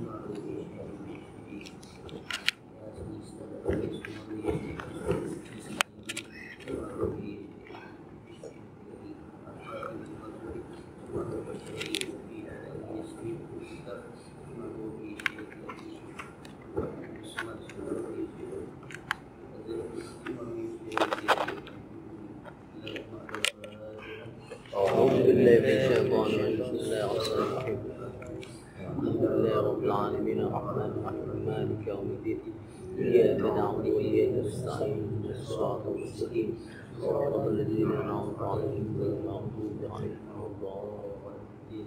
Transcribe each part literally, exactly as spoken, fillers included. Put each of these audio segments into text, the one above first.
إياك نعبد وإياك نستعين اهدنا الصراط المستقيم صراط الذين أنعمت عليهم غير المغضوب عليهم ولا الضالين.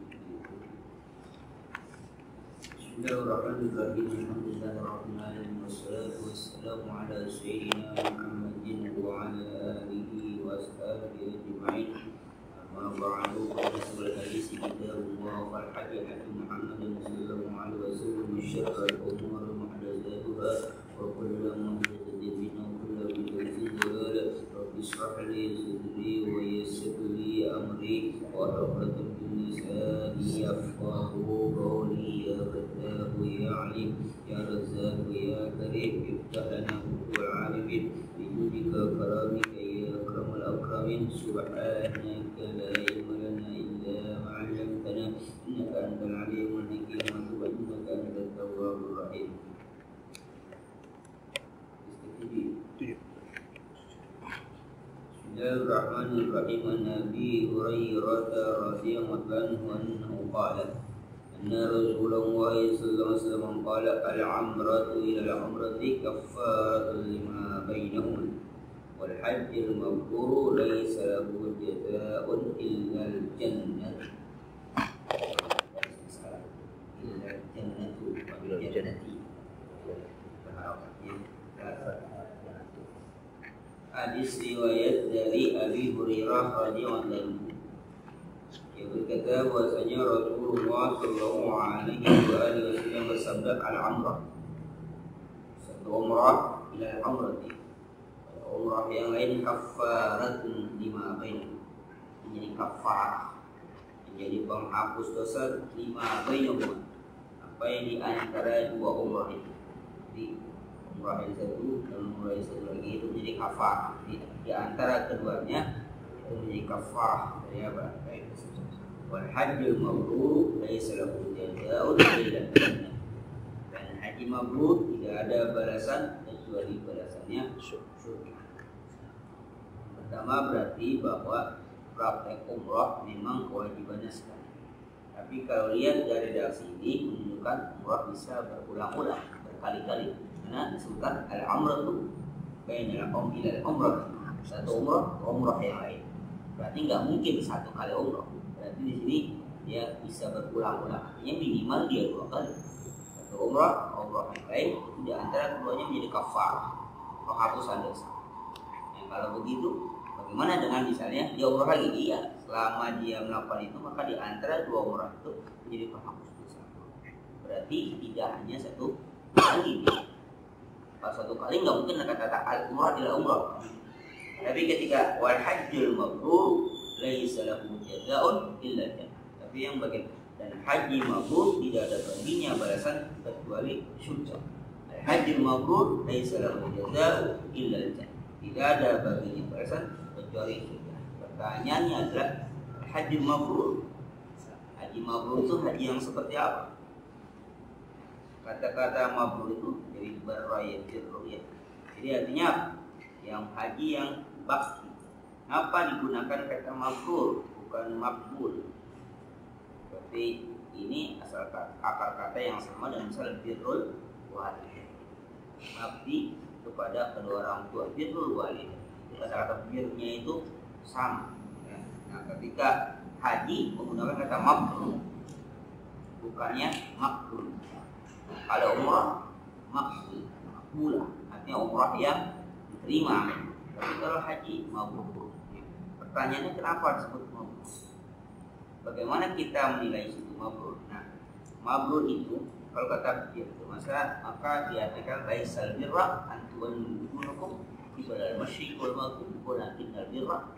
بسم الله الرحمن الرحيم الحمد لله رب العالمين والصلاة والسلام على سيدنا محمد وعلى آله وأصحابه أجمعين. أما بعد فإن الحديث كتاب الله والحديث حديث محمد صلى الله عليه وسلم وشر الأمور محدثاتها وكل محدثة بدعة وكل بدعة ضلالة. رب اشرح لي صدري ويسر لي أمري واحلل من لساني يفقهوا قولي. يا فتاه يا عليم يا رزاق يا كريم افتح لنا أبواب العالمين بجودك وكرمك يا أكرم الأكرمين. سبحانك لا علم لنا إلا ما علمتنا إنك أنت العليم الحكيم وإنك أنت التواب الرحيم. Bismillahirrahmanirrahim. An Nabi Hurairah radhiyallahu anhu annahu qala anna Rasulullah sallallahu alaihi wasallam qala al-'umratu ila al-'umrati kaffaratun lima bainahum wal hajjul mabrur laysa lahu jazaa'un illa al-jannah. Illa al-jannatu wa al-jannati. Hadis riwayat dari Abi Hurairah radhiyallahu anhu yang berkata bahwasanya Rasulullah sallallahu alaihi wasallam bersabda al-umrah satu umrah ila al-umrati umrah yang lain kafaratun lima bainahum menjadi kafarah menjadi penghapus dosa lima bainahum apa yang di antara dua umrah itu. Jadi umrah yang satu dan umrah yang satu lagi itu menjadi kafarah. Di, di antara keduanya itu menjadi kafarah dari apa? Baik. Wal hajjul mabrur laisa lahu jazaa'un illa jannah. Dan haji mabrur tidak ada balasan kecuali balasannya surga. Pertama berarti bahwa praktek umrah memang kewajibannya sekali. Tapi kalau lihat dari redaksi ini menunjukkan umrah bisa berulang-ulang, berkali-kali. Karena disebutkan al-umrah itu bainal um ila al-umrah. Satu umrah, umrah yang lain. Berarti nggak mungkin satu kali umrah. Berarti di sini dia bisa berulang-ulang. Artinya minimal dia dua kali. Satu umrah, umrah yang lain. Itu di antara keduanya menjadi kafarah, penghapusan dosa. Yang kalau begitu, bagaimana dengan misalnya dia umrah lagi? Iya, selama dia melakukan itu maka di antara dua umrah itu menjadi penghapus dosa. Berarti tidak hanya satu kali. Kalau satu kali nggak mungkin kata-kata al-umrah ila umrah. Tapi ketika wal hajjul mabrur laisa lahu jazaa'un illa jannah. Tapi yang bagian dan haji mabrur tidak ada baginya balasan kecuali surga. Al hajjul mabrur laisa lahu jazaa'un illa jannah. Tidak ada baginya balasan kecuali surga. Pertanyaannya adalah haji mabrur. Haji mabrur itu haji yang seperti apa? Kata-kata mabrur itu dari berraya dirruyah. Jadi artinya yang haji yang bakti. Apa digunakan kata mabrur bukan makbul? Berarti ini asal kata, akar kata yang sama dengan misal birrul walid. Bakti kepada kedua orang tua, birrul walid. Kata-kata birnya itu sama. Nah, ketika haji menggunakan kata mabrur bukannya makbul. Kalau umrah makbul, makbulah, artinya umrah yang diterima. Tapi kalau haji mabrur. Pertanyaannya kenapa disebut mabrur? Bagaimana kita menilai itu mabrur? Nah, mabrur itu kalau kata fikih itu maka maka diartikan laisal birra an tuwallukum qibala al-masyriq wal maghrib walakinnal birra.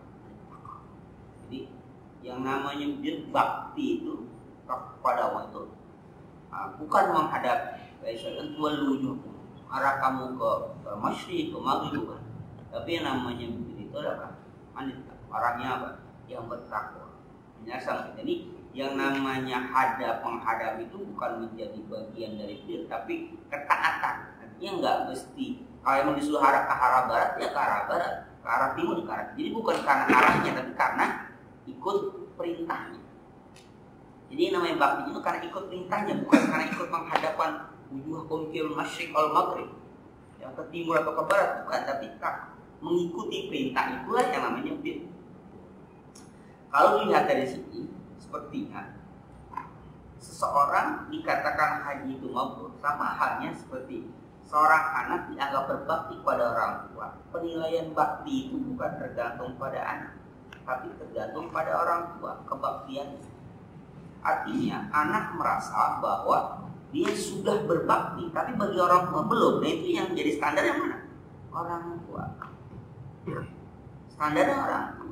Jadi yang namanya bir bakti itu kepada Allah itu uh, bukan menghadap Aisyah wujuh, arah kamu ke, ke masyriq, ke maghrib, bukan. Tapi yang namanya begitu itu adalah orangnya apa? Yang bertakwa, menyasar. Jadi yang namanya hadap menghadap itu bukan menjadi bagian dari bir, tapi ketaatan. Artinya nggak mesti kalau yang disuruh arah ke arah barat ya ke arah barat, ke arah timur ke arah. Jadi bukan karena arahnya, tapi karena ikut perintahnya. Jadi namanya bakti itu karena ikut perintahnya, bukan karena ikut menghadapan wujuh kumkil masyriq al maghrib, yang ke timur atau ke barat, bukan, tapi tak mengikuti perintah itulah yang namanya bir. Kalau dilihat dari sini, sepertinya seseorang dikatakan haji itu mabrur sama halnya seperti seorang anak dianggap berbakti pada orang tua. Penilaian bakti itu bukan tergantung pada anak, tapi tergantung pada orang tua, kebaktiannya. Artinya anak merasa bahwa dia sudah berbakti, tapi bagi orang tua belum. Nah itu yang jadi standar yang mana? Orang tua. Standarnya orang tua.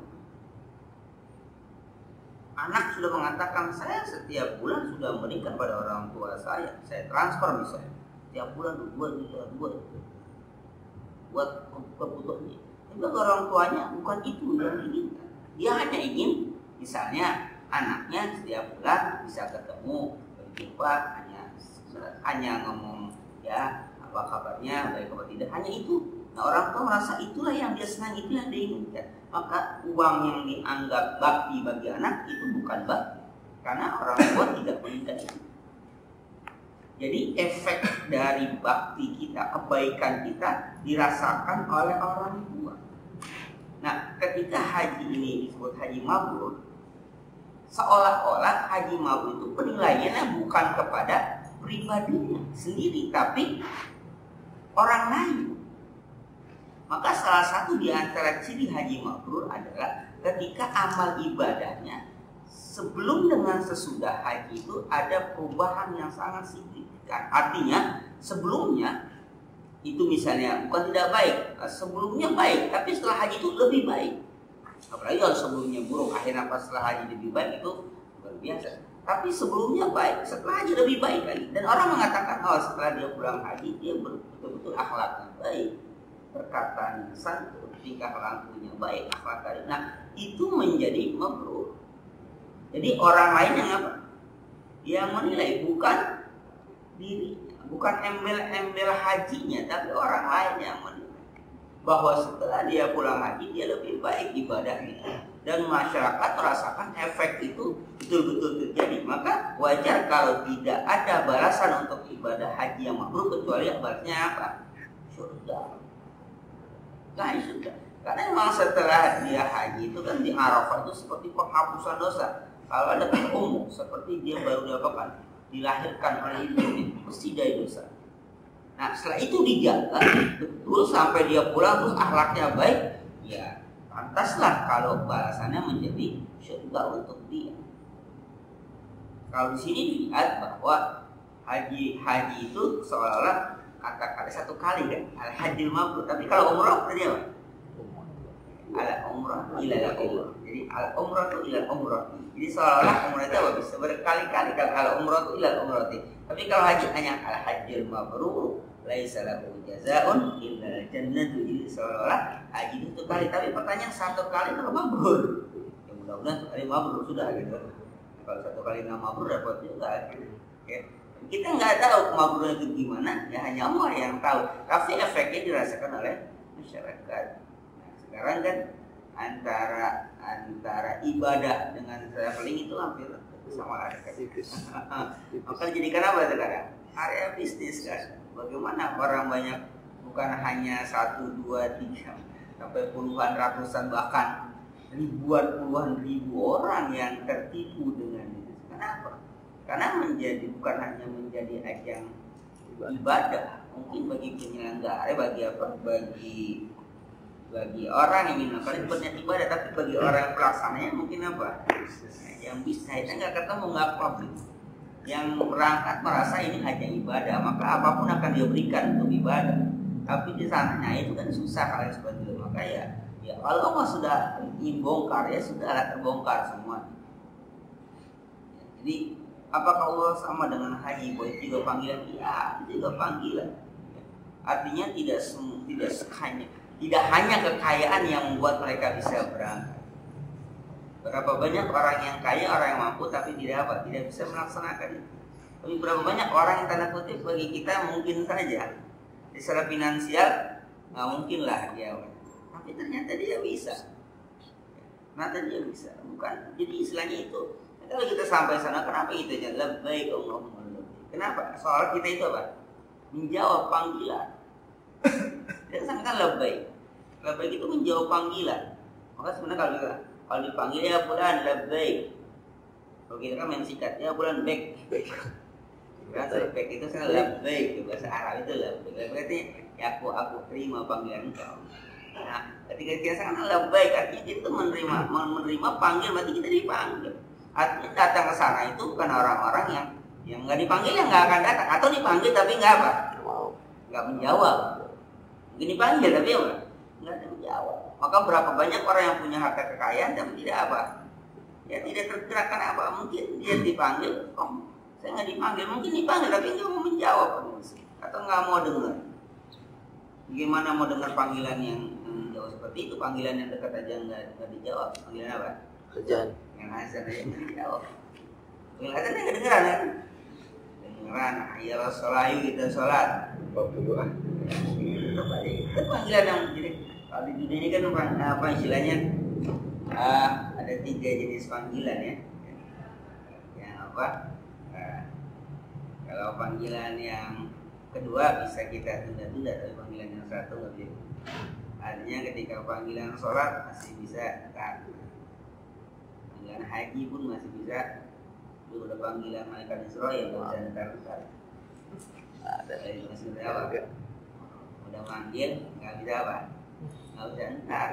Anak sudah mengatakan, saya setiap bulan sudah memberikan pada orang tua saya, saya transfer misalnya, setiap bulan dua juta dua buat kebutuhannya. Tapi orang tuanya bukan itu yang diinginkan. Dia hanya ingin, misalnya anaknya setiap bulan bisa ketemu, berjumpa, hanya hanya ngomong ya apa kabarnya, baik apa tidak, hanya itu. Nah orang tua merasa itulah yang dia senang, itu yang dia inginkan. Maka uang yang dianggap bakti bagi anak itu bukan bakti, karena orang tua tidak menginginkan itu. Jadi efek dari bakti kita, kebaikan kita dirasakan oleh orang tua. Nah ketika haji ini disebut haji mabrur, seolah-olah haji mabrur itu penilaiannya bukan kepada pribadinya sendiri, tapi orang lain. Maka salah satu di antara ciri haji mabrur adalah ketika amal ibadahnya sebelum dengan sesudah haji itu ada perubahan yang sangat signifikan. Artinya sebelumnya itu misalnya bukan tidak baik, sebelumnya baik, tapi setelah haji itu lebih baik. Apalagi kalau sebelumnya buruk, akhirnya pas setelah haji lebih baik, itu luar biasa. Tapi sebelumnya baik, setelah haji lebih baik lagi. Dan orang mengatakan, oh setelah dia pulang haji dia betul-betul akhlaknya baik, perkataan santun, tingkah lakunya baik, akhlak tadi. Nah itu menjadi mabrur. Jadi orang lain yang apa? Yang menilai, bukan dirinya, bukan embel-embel hajinya, tapi orang lain yang menilai bahwa setelah dia pulang haji dia lebih baik ibadahnya, dan masyarakat merasakan efek itu betul-betul terjadi. Maka wajar kalau tidak ada balasan untuk ibadah haji yang mabrur kecuali yang balasnya apa? Surga. Nah sudah, karena memang setelah dia haji itu kan di Arafah itu seperti penghapusan dosa. Kalau ada umum seperti dia baru diapakan, dilahirkan oleh ibunya, mesti dari dosa. Nah setelah itu dijaga betul sampai dia pulang terus akhlaknya baik, ya pantaslah kalau balasannya menjadi surga untuk dia. Kalau di sini dilihat bahwa haji haji itu seolah-olah kata-kata satu kali kan, al hajjil mabrur. Tapi kalau umrah berarti apa? Al umrah ila al umrah. Jadi al umrah itu ila umrah. Jadi seolah-olah umrah itu apa? Bisa berkali-kali. Kalau umrah itu ila umrah. Tapi kalau haji hanya al hajjil mabrur, laisa lahu jazaa'un illa al jannatu. Jadi seolah-olah haji itu satu kali. Tapi pertanyaan satu kali kalau mabrur. Ya mudah-mudahan satu kali mabrur sudah gitu. Kalau satu kali nggak mabrur dapat juga. Oke. Kita nggak tahu kemaburan itu gimana, ya hanya Allah yang tahu. Tapi efeknya dirasakan oleh masyarakat. Nah, sekarang kan antara antara ibadah dengan traveling itu hampir sama ada. Maka jadikan apa sekarang? Area bisnis kan. Bagaimana orang banyak, bukan hanya satu, dua, tiga, sampai puluhan, ratusan, bahkan ribuan, puluhan ribu orang yang tertipu dengan itu. Kenapa? Karena menjadi bukan hanya menjadi ajang ibadah, mungkin bagi penyelenggara, bagi apa, bagi bagi orang yang ingin melakukan berniat ibadah, tapi bagi orang pelaksananya mungkin apa? Nah, yang bisa kita nggak ketemu, nggak publik. Yang berangkat merasa ini ajang ibadah, maka apapun akan dia berikan untuk ibadah. Tapi di sananya itu kan susah kalau seperti itu. Maka ya, ya kalau Allah sudah dibongkar ya sudahlah terbongkar semua. Jadi Apakah Allah sama dengan haji? Bahwa itu juga panggilan? Iya, itu juga panggilan. Artinya tidak semua, tidak hanya tidak hanya kekayaan yang membuat mereka bisa berangkat. Berapa banyak orang yang kaya, orang yang mampu, tapi tidak apa, tidak bisa melaksanakan. Tapi berapa banyak orang yang tanda kutip bagi kita mungkin saja secara finansial nggak mungkin lah dia, tapi ternyata dia bisa. Ternyata dia bisa, bukan? Jadi istilahnya itu. Kalau kita sampai sana, kenapa itu aja? Labbaik Allahumma labbaik. Kenapa? Soal kita itu apa? Menjawab panggilan. Kita sangka labbaik. Labbaik itu menjawab panggilan. Maka sebenarnya kalau kita kalau dipanggil ya bulan labbaik. Kalau kita kan main sikat ya bulan baik. Bahasa baik itu saya labbaik, bahasa Arab itu labbaik. Berarti ya aku aku terima panggilan engkau. Nah, ketika kita sangat labbaik artinya kita menerima menerima panggil, berarti kita dipanggil. Artinya datang ke sana itu bukan orang-orang yang yang nggak dipanggil, yang nggak akan datang, atau dipanggil tapi nggak apa, nggak menjawab. Mungkin dipanggil tapi apa, nggak ada menjawab. Maka berapa banyak orang yang punya harta kekayaan tapi tidak apa, ya tidak tergerakkan apa. Mungkin dia dipanggil, oh saya nggak dipanggil, mungkin dipanggil tapi nggak mau menjawab atau nggak mau dengar. Gimana mau dengar panggilan yang jauh seperti itu? Panggilan yang dekat aja nggak dijawab. Panggilan apa? Kerjaan. Yang azan aja nggak dijawab. Panggilan azan nggak kedengeran kan? Kedengeran. Ya Rasulullah, ayo kita sholat. Berdoa. Itu panggilan yang jadi kalau di dunia ini kan apa istilahnya? Uh, ada tiga jenis panggilan ya. Yang apa? Uh, kalau panggilan yang kedua bisa kita tunda-tunda, tapi panggilan yang satu nggak bisa. Artinya ketika panggilan sholat masih bisa tahan. Panggilan haji pun masih bisa. Itu udah panggilan malaikat Isra yang nggak bisa ntar-ntar. Ada dari masih bisa apa? Udah manggil nggak bisa apa? Nggak bisa ntar.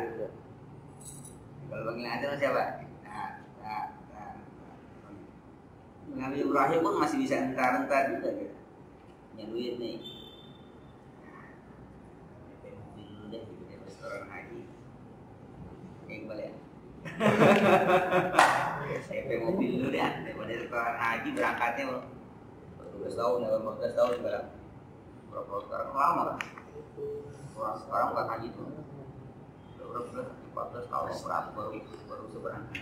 Kalau panggilan itu siapa? Nah, nah, nah. Nabi Ibrahim pun masih bisa ntar-ntar juga gitu. Yang duit nih, nah, dulu deh di restoran haji, Iqbal ya. Saya pe mobil dulu deh, daripada restoran haji berangkatnya dua belas tahun, empat belas tahun sekarang. Berapa sekarang lama kan? Orang sekarang bukan haji tuh, berapa empat belas tahun berapa baru baru seberangkat.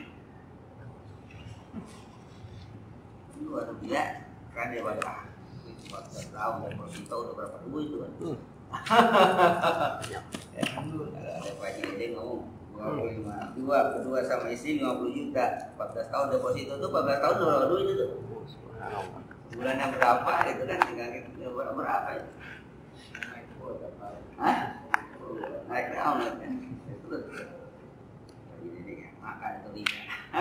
Luar biasa, kan dia pada empat belas tahun dan persita udah berapa dulu itu kan? Hmm. Ya, kalau ada pagi dia ngomong dua puluh lima, dua kedua sama istri lima puluh juta, empat belas tahun deposito tuh, empat belas tahun berapa duit itu? Bulannya berapa itu kan? Tinggal kita berapa berapa ya? Hah? Naik tahun kan? Itu tuh. Jadi dia makan itu dia.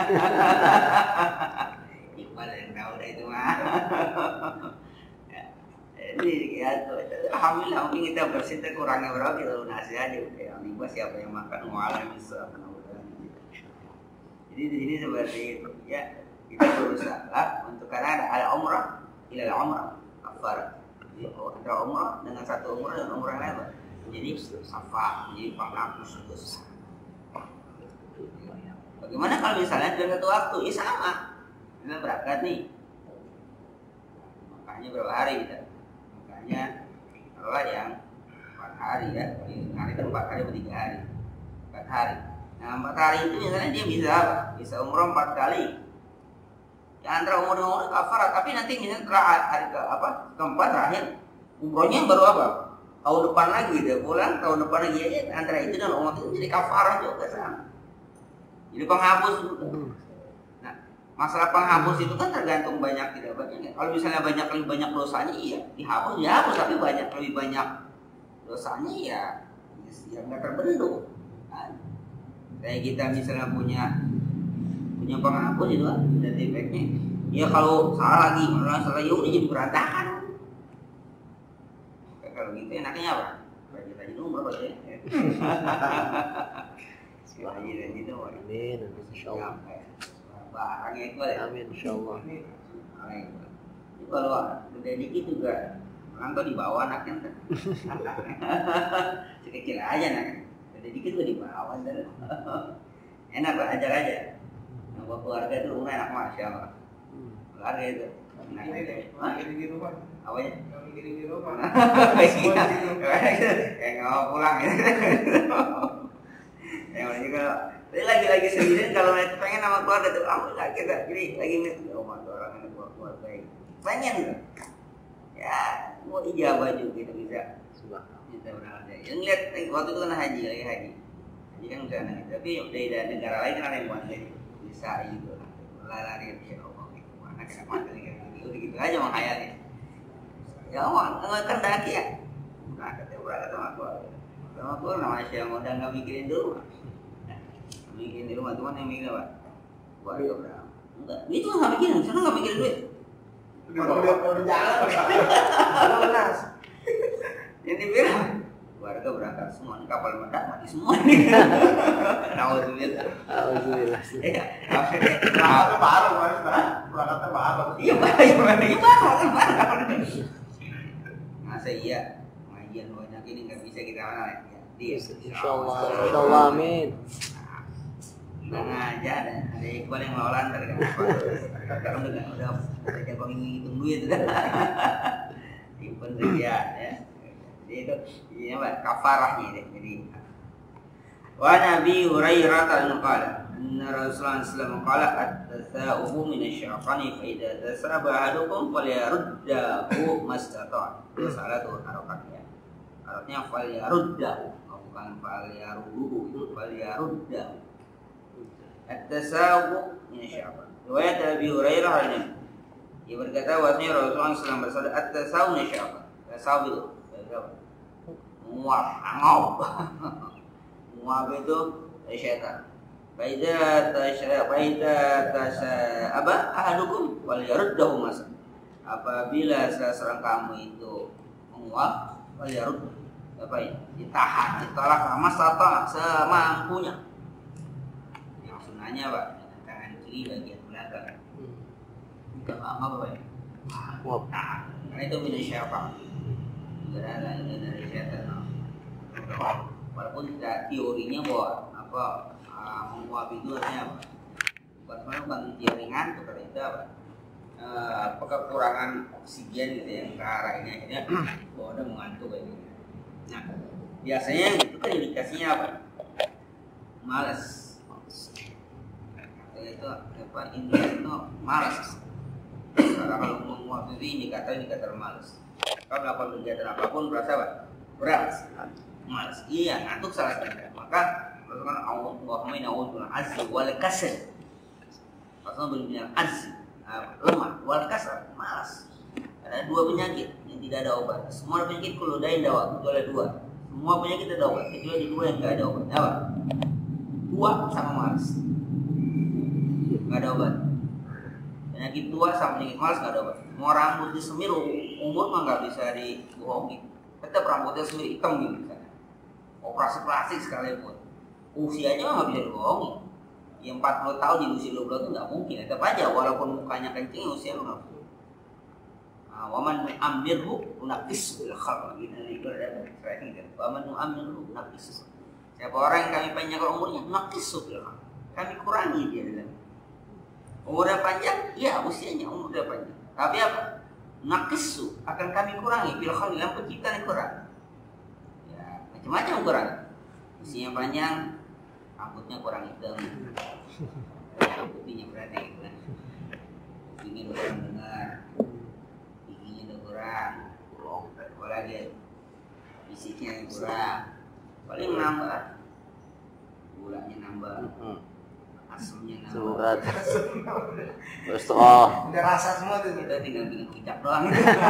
Iqbal yang tahu dah itu mah. Jadi ya, alhamdulillah mungkin kita bersih kurangnya berapa kita lunasi aja udah. Yang ribet siapa yang makan mualah bisa mudah. Jadi di sini seperti itu ya, kita berusaha untuk karena ada ada umrah, ilal umrah kafar. Jadi antara umrah dengan satu umrah dan umrah lain apa? Jadi safa, jadi penghapus dosa. Bagaimana kalau misalnya dalam satu waktu? Ya sama. Kita berangkat nih. Makanya berapa hari kita? Makanya kalau yang empat hari ya, hari itu empat hari atau tiga hari, empat hari. Nah empat hari itu misalnya dia bisa apa? Bisa umroh empat kali. Ya antara umroh dengan umroh kafarat, tapi nanti misalnya terakhir hari ke apa? Keempat terakhir umrohnya baru apa? Tahun depan lagi dia pulang, tahun depan lagi aja. Antara itu dan umroh itu jadi kafarat juga sama. Jadi penghapus juga. Masalah penghapus itu kan tergantung banyak tidak banyak. Kalau misalnya banyak lebih banyak dosanya, iya dihapus dihapus, tapi banyak lebih banyak dosanya ya yang nggak terbendung. Nah, kayak kita misalnya punya punya penghapus itu kan, ada defeknya. Ya kalau salah lagi, malah salah ya udah jadi berantakan. Nah, kalau gitu enaknya apa? Rajin rajin umroh aja. Rajin rajin umroh. Amin, insyaallah. Barangnya itu ya. Amin, insyaallah. Ini kalau gede dikit juga, orang tuh dibawa anaknya. Sekecil aja nak. Gede dikit juga dibawa. Enak lah, ajar aja. Nama keluarga itu rumah enak masya Allah. Keluarga itu. Mikirin di rumah. Apa ya? Mikirin di rumah. Kayak nggak mau pulang ya. Yang mana juga. Tapi lagi-lagi sendirian kalau mereka pengen sama keluarga tuh, kamu nggak kita. Jadi lagi nih, rumah tuh orang ini buat keluarga ini. Pengen nggak? Ya, mau ijabah juga kita bisa. Kita berangkat. Yang lihat waktu itu kan haji lagi haji. Haji kan udah nanya. Tapi dari negara lain kan ada yang buat bisa gitu. Lari ya Allah gitu. Mana kena mata nih gitu. Gitu aja menghayalnya. Ya Allah, kan daki ya. Berangkat ya berangkat sama keluarga. Sama keluarga namanya siapa udah nggak mikirin dulu. Mikirin di rumah tuh yang mikir apa? Keluarga berapa? Enggak. Itu nggak mikirin. Sana nggak mikirin duit. Kalau udah udah jalan, lunas. Yang dibilang keluarga berangkat semua, kapal meledak mati semua nih. Alhamdulillah. Alhamdulillah. Iya. Berangkatnya baru mas, berangkatnya baru. Iya baru, iya baru, baru. Masa iya pengajian banyak ini nggak bisa kita mana ya? Insyaallah, insyaallah, amin. Bang aja ada, ada Iqbal yang lawan tadi kan. Sekarang udah udah udah jago ngitung duit udah. Simpen saja ya. Jadi itu ini apa kafarahnya deh. Jadi wa Nabi Hurairah qala inna Rasulullah sallallahu alaihi wasallam qala at-tasa'ubu min asy-syaitani fa idza tasaba ahadukum falyaruddahu mastata'. Itu salatu harakatnya. Artinya falyaruddahu bukan falyarudduhu, itu falyaruddahu. At-tasawwuq min syaitan. Riwayat Abi Hurairah ini. Ia berkata bahwasanya Rasulullah shallallahu alaihi wasallam bersabda at-tasawwuq min syaitan. Tasawwuq itu muab, angop. Muab itu dari syaitan. Baida tasya baida tasya apa? Ahadukum wal yaruddahu mas. Apabila salah seorang kamu itu menguap, wal yarud apa ya? Ditahan, ditolak sama satu semampunya. Hanya Pak, dengan tangan kiri bagian belakang. Tidak apa Pak ya? Wow. Nah, karena itu minus syaitan. Berada dari syaitan. Walaupun tidak teorinya bahwa apa uh, menguap itu artinya apa? Bukan bukan teori ngantuk karena itu apa? Uh, apa kekurangan oksigen gitu yang ke arah ini akhirnya bahwa ada mengantuk kayak gitu. Nah, biasanya itu kan indikasinya apa? Malas. Itu apa ini itu malas. Karena kalau menguap itu indikator indikator malas. Kalau melakukan kegiatan apapun berasa apa? Berat, malas. Iya, ngantuk salah satu. Maka Rasulullah Allah Muhammad Naudzubillah azzi wal kasal. Rasulullah berbilang azzi, lemah, wal kasal, malas. Ada dua penyakit yang tidak ada obat. Semua penyakit kalau dain dawa itu ada dua. Semua penyakit ada obat. Kecuali di dua yang tidak ada obat. Apa? Tua sama malas. Nggak ada obat. Penyakit tua sama penyakit malas nggak ada obat. Mau rambut disemir umur mah nggak bisa dibohongi. Tetap rambutnya semir hitam gitu misalnya. Operasi plastik sekalipun. Usianya mah nggak bisa dibohongi. Yang empat puluh tahun di usia dua puluh itu nggak mungkin. Tetap aja walaupun mukanya kencing usia nggak mungkin. Nah, waman amirhu unakis bil khalq gitu itu ada sering gitu. Waman amirhu unakis. Siapa orang yang kami panjangkan umurnya unakis bil khalq. Kami kurangi dia dalam umurnya panjang, ya usianya umurnya panjang. Tapi apa? Nakisu akan kami kurangi bil khalq yang penciptaan kurang. Ya, macam-macam kurang. Usianya panjang, rambutnya kurang hitam. Putihnya berarti gitu kan. Ingin kurang dengar. Giginya udah kurang. Apa lagi? Fisiknya kurang. Paling nambah. Gulanya nambah. Asamnya nambah. Surat. Terus oh. Udah rasa semua tuh. Kita tinggal bikin kicap doang.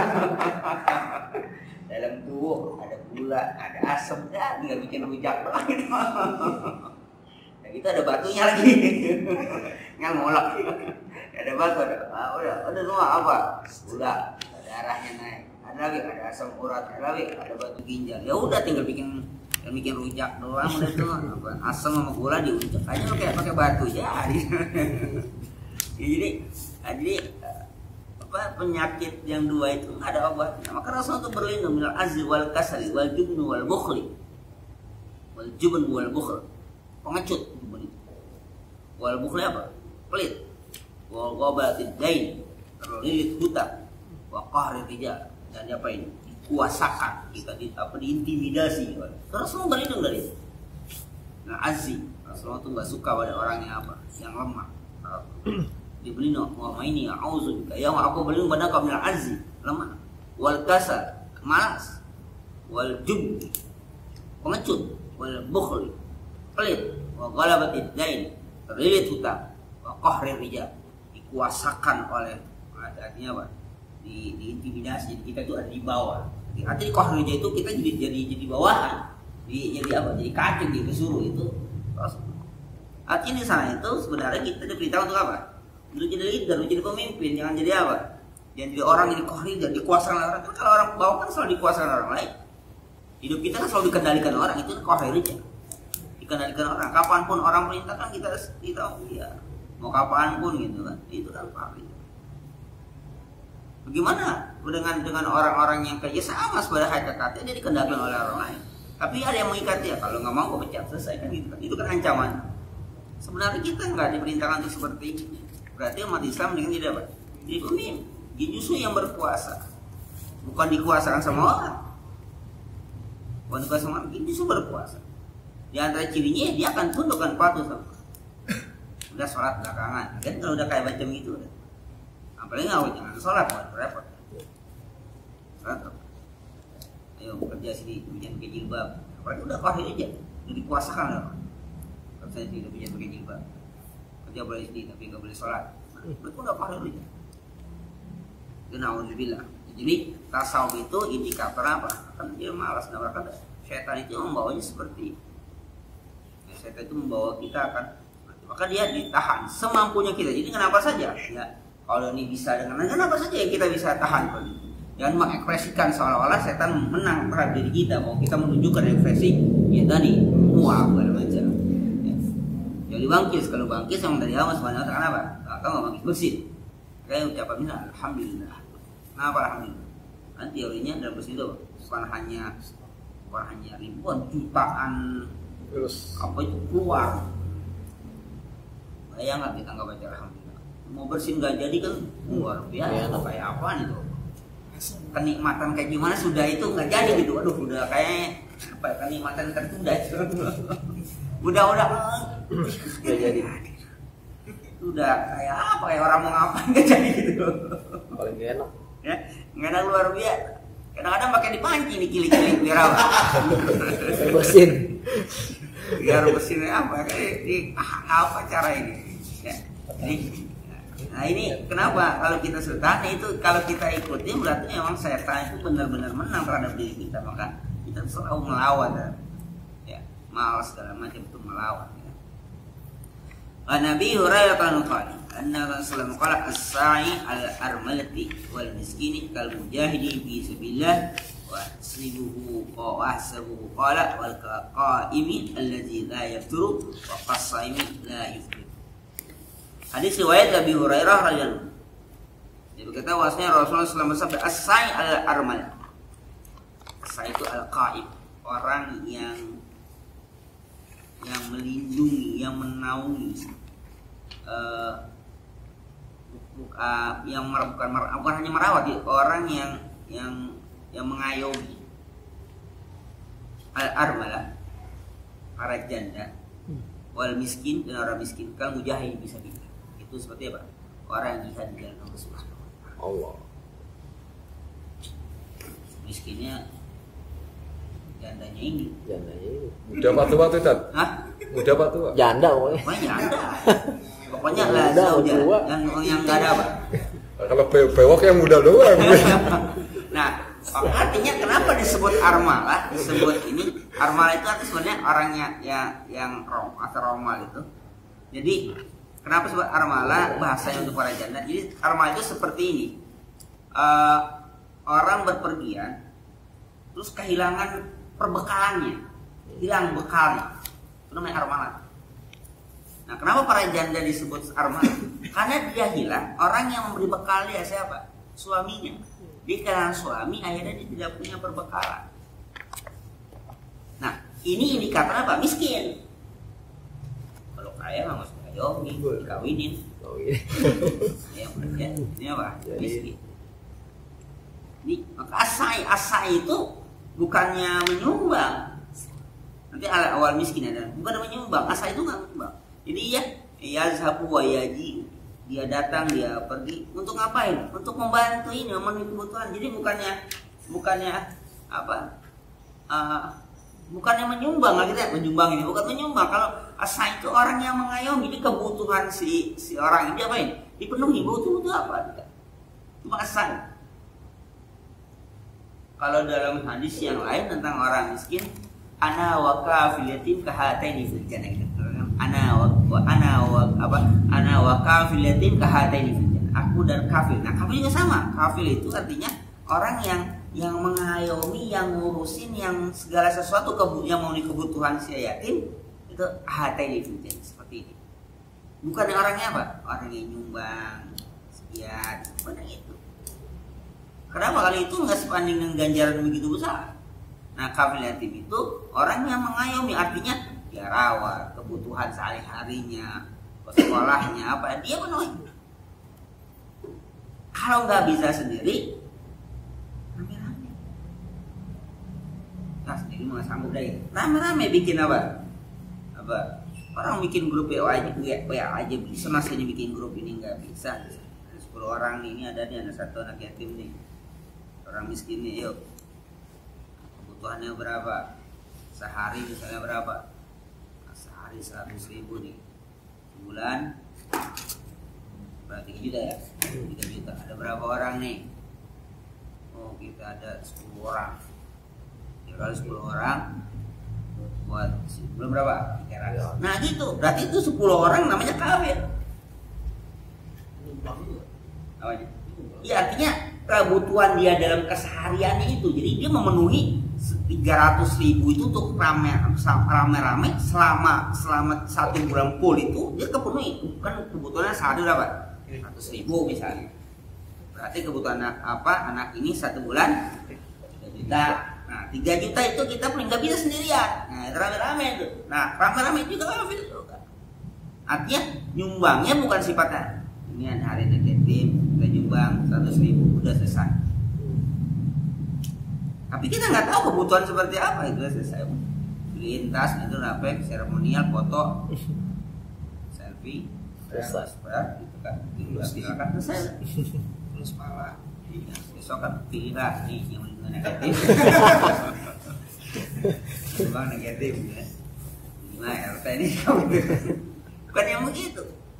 Dalam tubuh ada gula, ada asam, ya tinggal bikin rujak doang. Dan itu ada batunya lagi. Nggak ngolak. Ada batu, ada, ah, udah, ada semua apa? Gula, darahnya naik. Ada lagi, ada asam urat, ada lagi, ada batu ginjal. Ya udah tinggal bikin yang bikin rujak doang udah tuh apa asam sama gula diucap aja lo kayak pakai batu jadi ya, jadi jadi apa penyakit yang dua itu nggak ada obatnya. Maka Rasulullah itu berlindung minal azzi wal kasali wal jubn wal bukhli wal jubn wal bukhl pengecut jubn itu wal bukhli apa pelit wal ghabatid dain terlilit hutang, wa qahri rijal, dan apa ini? Dikuasakan, kita di, apa diintimidasi. Rasulullah berlindung dari itu. Nah, azzi, Rasulullah tuh nggak suka pada orang yang apa? Yang lemah. Dia berlindung, wa ini a'udzubika, ya aku berlindung pada kau minal azzi, lemah. Wal kasal, malas. Wal jub, pengecut. Wal bukhl, pelit. Wa ghalabatid dain, terlilit hutang. Wa qahri rijal, dikuasakan oleh, artinya apa? Di, diintimidasi. Jadi kita itu ada di bawah. Artinya qahri rijal itu kita jadi jadi jadi bawahan. Jadi, jadi apa? Jadi kacung, jadi disuruh itu. Artinya di sana itu sebenarnya kita diperintah untuk apa? Untuk jadi leader, untuk jadi pemimpin. Jangan jadi apa? Jangan jadi orang yang qahri rijal, dikuasakan oleh orang. Kan kalau orang bawah kan selalu dikuasakan orang lain. Hidup kita kan selalu dikendalikan orang, itu qahri rijal. Dikendalikan orang. Kapanpun orang perintah kan kita kita ya mau kapanpun gitu kan. Itu kan qahri. Bagaimana dengan dengan orang-orang yang kerja sama sebenarnya hakikatnya dia dikendalikan oleh orang lain. Tapi ada yang mengikat dia, kalau nggak mau kau pecat, selesai kan gitu kan. Itu kan ancaman. Sebenarnya kita nggak diperintahkan untuk seperti itu. Berarti umat Islam dengan tidak apa? Jadi pemimpin. Dia justru yang berkuasa, bukan dikuasakan sama orang. Bukan dikuasakan sama orang, dia justru berkuasa. Di antara cirinya dia akan tunduk dan patuh sama. Udah sholat belakangan, kan kalau udah kayak macam itu, apalagi nggak jangan sholat, buat repot. Sholat apa? Ayo kerja sini, jangan pakai jilbab. Apalagi udah qahri aja, udah dikuasakan lah. Kalau saya tidak bisa pakai jilbab, kerja boleh sini tapi nggak boleh sholat. Berarti udah qahri aja. Itu na'udzubillah. Jadi tasawuf itu indikator apa? Kan dia malas, nah kan setan itu membawanya seperti ya, setan itu membawa kita akan, maka dia ditahan semampunya kita. Jadi kenapa saja? Ya kalau ini bisa dengan kenapa saja yang kita bisa tahan? Jangan mengekspresikan seolah-olah setan menang terhadap diri kita. Mau kita menunjukkan ekspresi, ya tadi mual segala macam. Ya. Jadi bangkis, kalau bangkis yang dari awal sebenarnya kenapa? Kalau nggak bangkis bersih. Kayak ucapan ini alhamdulillah. Kenapa alhamdulillah? Kan teorinya dalam bersih itu bukan hanya bukan hanya ribuan jutaan terus apa itu keluar. Bayang nggak kita nggak baca alhamdulillah? Mau bersih nggak jadi kan luar biasa. Ya, kayak apa itu? Kenikmatan kayak gimana sudah itu nggak jadi gitu. Aduh udah kayak apa kenikmatan tertunda itu. Udah udah nggak jadi. Udah kayak apa kayak orang mau ngapain nggak jadi gitu. Paling enak. Ya nggak ada luar biasa. Kadang-kadang pakai dipancing dikilik-kilik biar apa? Bersin. Biar bersin apa? Kayak di ah, apa cara ini? Ya. Jadi, nah ini kenapa kalau kita sultan itu kalau kita ikuti berarti memang setan itu benar-benar menang terhadap diri kita, maka kita selalu melawan ya malas segala macam itu melawan ya. Nabi Hurairah qala anna Rasulullah qala as-sa'i al-armalati wal miskini kal mujahidi fi sabilillah wa aslibuhu wa ahsabuhu qala wal qa'imi allazi la yafturu wa qas-saimi la yuftir. Hadis riwayat Abi Hurairah radhiyallahu anhu. Dia berkata bahwasanya Rasulullah shallallahu alaihi wasallam bersabda as-sa'i al-armal. As-sa'i itu al-qa'im, orang yang yang melindungi, yang menaungi uh, uh, yang mer, bukan, mer, bukan hanya merawat ya, orang yang yang yang mengayomi al-armalah, para janda, wal miskin dan orang miskin, kalau mujahid bisa bisa. Itu seperti apa? Orang yang jihad di jalan Allah. Allah. Miskinnya jandanya ini. Jandanya ini. Muda apa tua tuh, Tat? Hah? Muda apa tua? Janda pokoknya. Pokoknya janda. Pokoknya lah Muda, zauja. tua. Yang yang enggak ada apa? Kalau be- bewok yang muda doang. Nah, artinya kenapa disebut armalah? Disebut ini armalah itu artinya sebenarnya orangnya yang yang rom atau romal itu. Jadi kenapa disebut armalah? Bahasanya untuk para janda. Jadi armalah itu seperti ini. Uh, orang berpergian terus kehilangan perbekalannya, hilang bekalnya. Itu namanya armalah. Nah, kenapa para janda disebut armalah? Karena dia hilang, orang yang memberi bekal dia siapa? Suaminya. Dia kehilangan suami, akhirnya dia tidak punya perbekalan. Nah, ini indikator apa? Miskin. Kalau kaya mah maksudnya diomi, dikawinin. Oh iya. Ya, ya. Ini apa? Jadi- Miskin. Ini maka asai, asai itu bukannya menyumbang. Nanti awal, awal miskin ada, bukan menyumbang. Asai itu nggak menyumbang. Jadi ya, ya zahabu wa yaji. Dia datang, dia pergi untuk ngapain? Untuk membantu ini, memenuhi kebutuhan. Jadi bukannya, bukannya apa? Uh, bukannya menyumbang lagi kan? Menyumbang ini bukan menyumbang. Kalau asai itu orang yang mengayomi, jadi kebutuhan si si orang ini apain? Dipenuhi. Butuh-butuh apa? Cuma asai. Kalau dalam hadis yang lain tentang orang miskin, ana wa kafil yatim kahataini fil jannah. Ana wa ana wa apa? Ana wa kafil yatim kahataini fil jannah. Aku dan kafil. Nah, kafil juga sama. Kafil itu artinya orang yang yang mengayomi, yang ngurusin, yang segala sesuatu kebu yang memenuhi kebutuhan si yatim itu kahataini fil jannah, seperti ini. Bukan orangnya apa? Orang yang nyumbang sekian, bukan itu. Kenapa kali itu nggak sebanding dengan ganjaran begitu besar? Nah, kafil yatim itu orang yang mengayomi, artinya dia rawat kebutuhan sehari-harinya, ke sekolahnya, apa dia penuhi. Kalau nggak bisa sendiri, rame-rame. Nah, sendiri mau sanggup deh. Rame-rame bikin apa? Apa? Orang bikin grup W A aja, W A aja bisa, masanya bikin grup ini nggak bisa. sepuluh orang nih, ini ada nih, ada satu anak yatim nih. Orang miskin nih, yuk kebutuhannya berapa sehari, misalnya berapa? Nah, sehari seratus ribu nih, sebulan berarti tiga juta ya, tiga juta. Ada berapa orang nih? Oh, kita ada sepuluh orang. Ya, kalau sepuluh orang buat sebulan berapa? tiga ratus. Nah gitu, berarti itu sepuluh orang namanya kafir. Namanya? Iya, artinya kebutuhan dia dalam kesehariannya itu, jadi dia memenuhi tiga ratus ribu itu untuk rame rame selama selama satu bulan full itu dia kepenuhi. Kan kebutuhannya sehari berapa? seratus ribu misalnya, berarti kebutuhan apa anak ini satu bulan tiga juta. Nah, tiga juta itu kita paling nggak bisa sendirian. Nah, rame-rame itu. Nah, rame-rame juga kafir juga. Artinya nyumbangnya bukan sifatnya ini ada hari negatif, kita nyumbang seratus ribu udah selesai. Tapi kita nggak tahu kebutuhan seperti apa, itu selesai. Beliin tas, itu apa, seremonial, foto, selfie, Selesai. gitu kan. Silakan selesai. Terus malah besok kan pilih lah nih yang negatif. Nyumbang negatif ya. Gimana R T ini? Bukan yang begitu.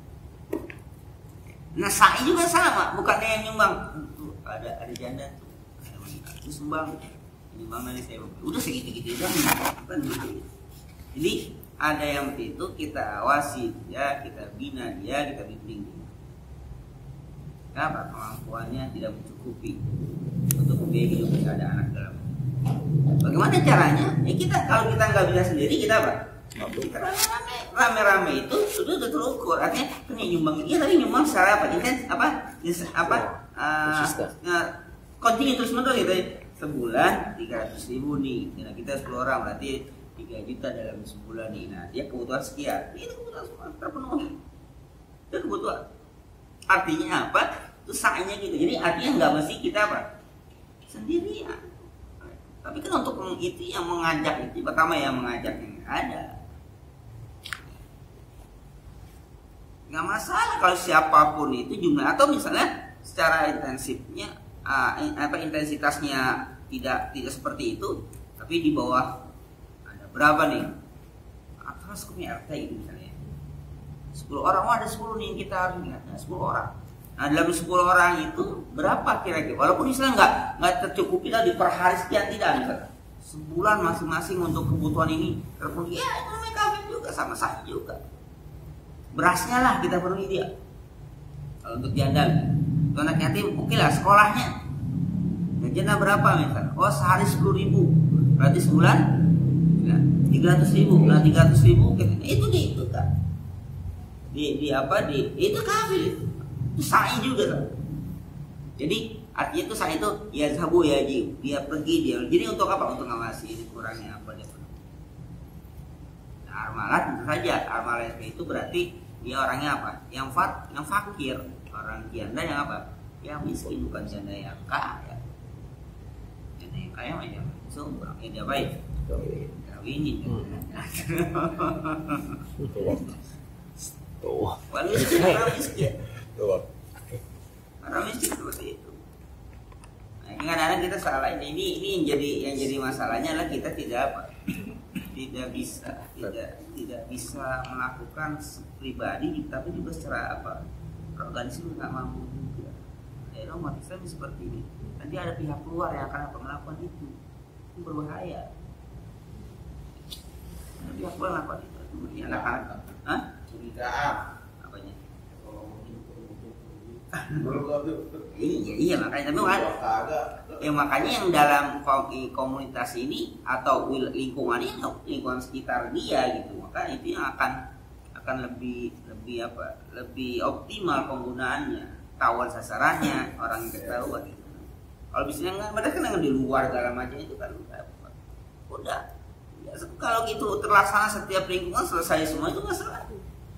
Nah, sa'i juga sama, bukannya yang nyumbang. Ada ada janda tuh, itu sumbang, nyumbang nanti saya udah segitu-gitu kan, bukan begitu. Jadi ada yang begitu kita awasi dia, kita bina dia, kita bimbing dia. Kenapa? Kemampuannya tidak mencukupi untuk membiayai hidup ada anak dalam. Bagaimana caranya? Ya kita kalau kita nggak bisa sendiri kita apa? Kita rame-rame, rame-rame itu sudah udah terukur. Artinya kan nyumbang, iya tapi nyumbang secara apa? Intens apa? Apa? Uh, kontinu terus menerus gitu. Sebulan tiga ratus ribu nih. Nah, kita sepuluh orang berarti tiga juta dalam sebulan nih. Nah, dia kebutuhan sekian. Itu kebutuhan semua terpenuhi. Itu kebutuhan. Artinya apa? Itu sa'inya gitu. Jadi artinya nggak mesti kita apa? Sendirian. Tapi kan untuk itu yang mengajak itu pertama yang mengajak yang ada. Nggak masalah kalau siapapun itu jumlah, atau misalnya secara intensifnya uh, apa intensitasnya tidak tidak seperti itu, tapi di bawah ada berapa nih atas punya R T gitu misalnya sepuluh orang, oh ada sepuluh nih kita harus ingat, nah, sepuluh orang. Nah dalam sepuluh orang itu berapa kira-kira, walaupun misalnya nggak nggak tercukupi tadi per hari sekian, tidak misalnya sebulan masing-masing untuk kebutuhan ini terpenuhi, ya itu namanya kafir juga, sama saja juga. Berasnya lah kita penuhi dia. Kalau untuk janda, untuk anak yatim, oke lah sekolahnya. Gajinya berapa misalnya? Oh sehari sepuluh ribu, berarti sebulan tiga ratus ribu. Nah tiga ratus ribu itu di itu kan, di, di apa di itu kafir, itu sa'i juga kan. Jadi artinya itu sa'i itu ya zahabu ya ji, dia pergi dia. Jadi untuk apa? Untuk ngawasi ini kurangnya apa dia. Nah, armalah tentu saja armalah itu berarti Dia orangnya apa? Yang fat, yang fakir. Orang janda yang apa? Yang miskin, bukan janda yang kaya. Janda yang kaya mah yang sombong, yang dia baik. Kawinin. Tuh. Orang miskin, orang miskin. Tuh. Orang miskin seperti itu. Nah, kadang-kadang kita salah ini, ini ini yang jadi yang jadi masalahnya adalah kita tidak apa? Tidak bisa, tidak tidak bisa melakukan pribadi, tapi juga secara apa? Organisasi nggak mampu juga. Ya, umat Islam seperti ini. Nanti ada pihak luar yang akan apa melakukan itu, itu berbahaya. Ada pihak luar melakukan itu, kemudian anak-anak, hah? Curigaan. Apanya? Iya, iya makanya tapi ya makanya yang dalam komunitas ini atau lingkungan ini lingkungan sekitar dia gitu, maka itu yang akan akan lebih lebih apa lebih optimal penggunaannya, tahuan sasarannya, orang yang ketahuan gitu. Kalau misalnya nggak, mereka kan di luar segala macam itu kan udah ya, kalau gitu terlaksana setiap lingkungan selesai semua itu nggak salah.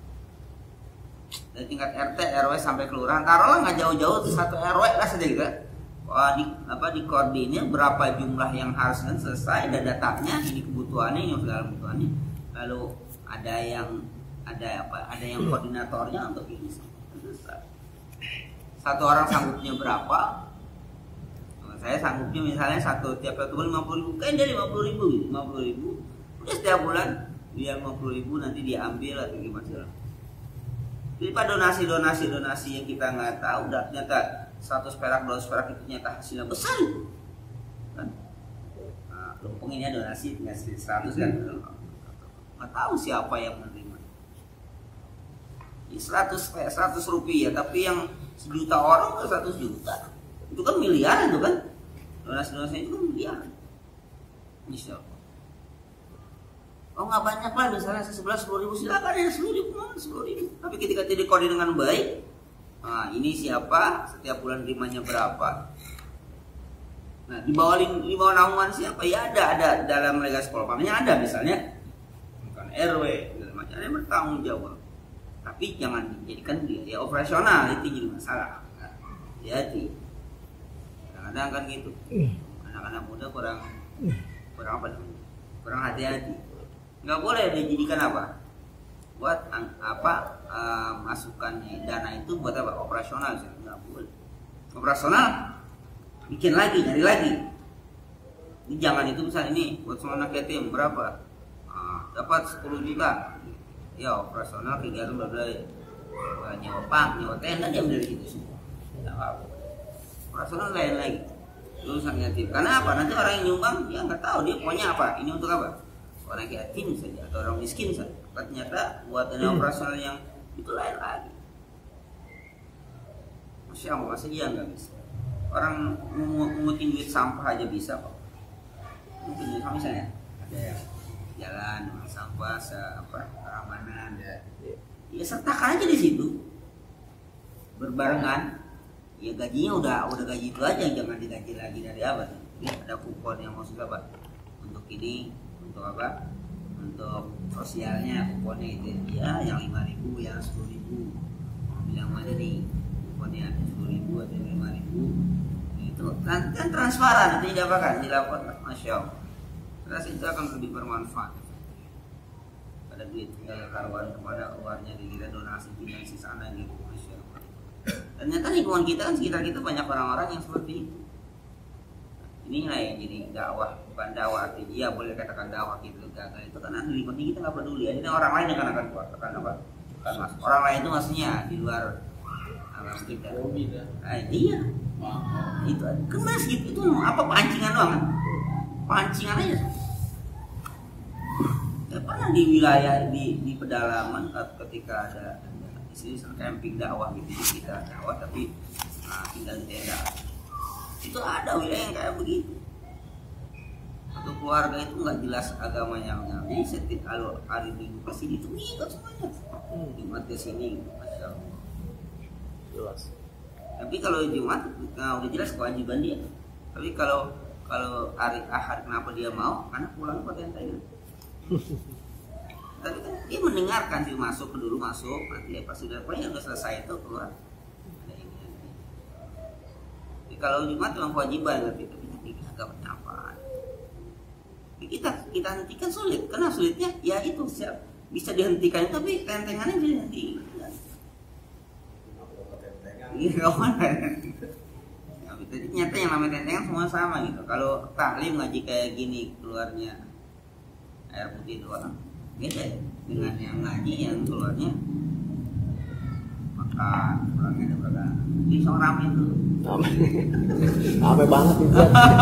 Dari tingkat R T, R W sampai kelurahan, taruhlah nggak jauh-jauh satu R W lah sedikit kan. Wah, di apa di koordinir berapa jumlah yang harus kan selesai, ada datanya, ini kebutuhannya, ini segala kebutuhannya. Lalu ada yang ada apa? Ada yang koordinatornya untuk ini selesai. Satu orang sanggupnya berapa? Nah, saya sanggupnya misalnya satu tiap satu bulan lima puluh ribu, kan dia lima puluh ribu, lima puluh ribu, udah setiap bulan dia lima puluh ribu nanti diambil atau gimana? Jadi pada donasi-donasi donasi yang kita nggak tahu, udah ternyata seratus perak, dua ratus perak itu ternyata hasilnya besar, kan? Nah, lumpungin ya donasi ngasih seratus kan, nggak tahu siapa yang menerima. seratus seratus rupiah, tapi yang sejuta orang itu seratus juta, itu kan miliar itu kan, donasi-donasi itu kan miliar, insya Allah. Oh nggak banyak lah, misalnya sebelah sepuluh ribu silakan ya sepuluh ribu, sepuluh ribu. Tapi ketika tidak koordinasi dengan baik, nah ini siapa, setiap bulan rimanya berapa. Nah di bawah di bawah naungan siapa ya ada ada dalam lega sekolah pamannya ada misalnya, bukan R W, segala macam ada yang bertanggung jawab. Tapi jangan dijadikan dia ya operasional, itu jadi masalah. Hati-hati. Kadang-kadang kan gitu, anak-anak muda kurang kurang apa namanya, kurang hati-hati. Nggak boleh dijadikan apa buat apa uh, masukannya dana itu buat apa operasional, nggak boleh operasional, bikin lagi nyari lagi. Ini jangan itu misalnya ini buat semua anak yatim berapa uh, dapat sepuluh juta ya operasional ke Garut berapa uh, nyewa pang nyewa tenda dia dari itu semua nggak apa operasional lain lagi terus anak yatim. Karena apa, nanti orang yang nyumbang dia nggak tahu dia punya apa, ini untuk apa, orang yatim saja atau orang miskin saja. Ternyata buat dana operasional yang itu lain lagi. Masya Allah, masa dia nggak bisa? Orang mengutin duit sampah aja bisa kok. Mungkin duit sampah misalnya ada yang jalan sampah, apa keamanan, ya, ya sertakan aja di situ berbarengan. Ya gajinya udah udah gaji itu aja, jangan digaji lagi dari apa? Ini ada kupon yang maksud apa? Untuk ini untuk apa, untuk sosialnya kuponnya itu ya yang lima ribu yang sepuluh ribu mau bilang mana nih kuponnya ada sepuluh ribu ada lima ribu itu kan, kan transparan, itu dilaporkan dilaporkan masya Allah. Terus itu akan lebih bermanfaat pada duit tinggal karuan kepada keluarnya dikira donasi pindah di sana gitu masya Allah. Ternyata lingkungan kita kan sekitar kita banyak orang-orang yang seperti itu. Inilah yang jadi dakwah, bukan dakwah artinya ya boleh katakan dakwah gitu gagal itu karena di lingkungan kita nggak peduli. Ini orang lain yang akan kuat, akan apa? Akan masuk. Orang lain itu maksudnya di luar alam kita. Ah, iya, itu kan masjid itu apa pancingan doang kan? Pancingan aja. Ya, pernah di wilayah di di pedalaman ketika ada istri camping dakwah gitu kita dakwah tapi nah, tinggal di tenda. Itu ada wilayah yang kayak begitu. Atau keluarga itu nggak jelas agamanya, ini setiap kalau hari minggu pasti itu ikut semuanya. Jumat ke sini, masya Allah. Jelas. Tapi kalau Jumat, nah udah jelas kewajiban dia. Tapi kalau kalau hari Ahad kenapa dia mau? Karena pulang ke tenda itu. Tapi kan dia mendengarkan, dia masuk dulu masuk, nanti lepas sudah pokoknya udah selesai itu keluar. Ada ini, ada ini. Jadi kalau Jumat memang kewajiban, tapi tapi agak apa? Kita kita hentikan sulit, karena sulitnya ya itu siap bisa dihentikan, tapi tentengannya bisa dihentikan. Iya, jadi nyata yang namanya tentengan semua sama gitu. Kalau taklim ngaji kayak gini keluarnya air putih doang, beda ya dengan yang ngaji yang keluarnya makan, kurangnya ada berapa? Ini sama rame tuh. Rame banget itu.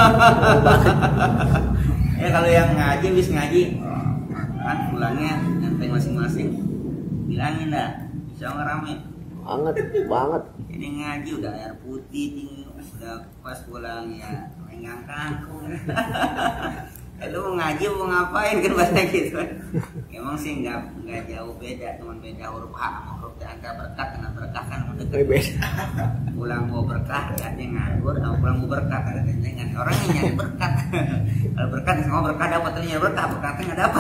Ya kalau yang ngaji bis ngaji, kan pulangnya nenteng masing-masing, bilangin dah, bisa rame. Banget, banget. Ini ngaji udah air putih tinggi, udah pas pulangnya lengang kangkung. Itu mau ngaji mau ngapain kan bahasa gitu. Emang sih nggak nggak jauh beda, cuma beda huruf H sama huruf D, antara berkat dengan berkah kan udah beda. Pulang mau berkah ya dia nganggur, sama pulang mau berkah ada tendengan. Orang yang nyari berkat. Kalau berkat semua berkah dapat, ternyata berkah berkatnya nggak dapat.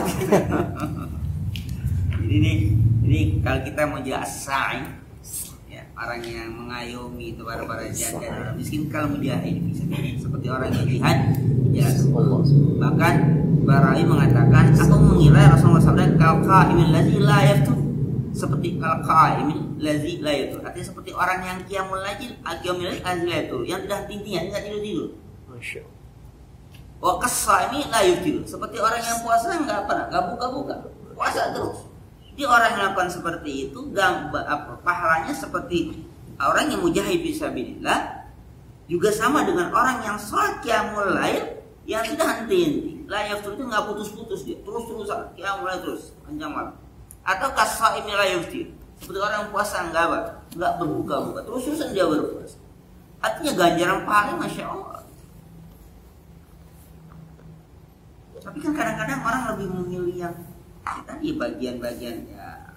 Jadi ini, jadi kalau kita mau jelas sa'i, orang yang mengayomi itu para para janda dan orang miskin, kalau mujahid bisa seperti orang yang jihad ya. Bahkan Barai mengatakan, aku mengira Rasulullah sabda kal qaimil ladzi la yaftur, seperti kal qaimil ladzi la yaftur, artinya seperti orang yang qiyamul lail qiyamul lail yang tidak henti-hentinya, tidak tidur-tidur. Masya Allah. Wa qasaimi la yuftir, seperti orang yang puasa enggak apa enggak buka-buka, puasa terus. Jadi orang yang melakukan seperti itu gambar apa pahalanya seperti orang yang mujahid fisabilillah, juga sama dengan orang yang sholat qiyamul lail yang tidak henti-henti. La yaftur itu enggak putus-putus dia, terus-terusan qiyamul lail terus panjang malam. Atau kasaimi la yaftir, seperti orang yang puasa enggak apa? Enggak berbuka-buka, terus-terusan dia berpuasa. Artinya ganjaran pahala Masya Allah. Tapi kan kadang-kadang orang lebih memilih yang tadi bagian-bagian ya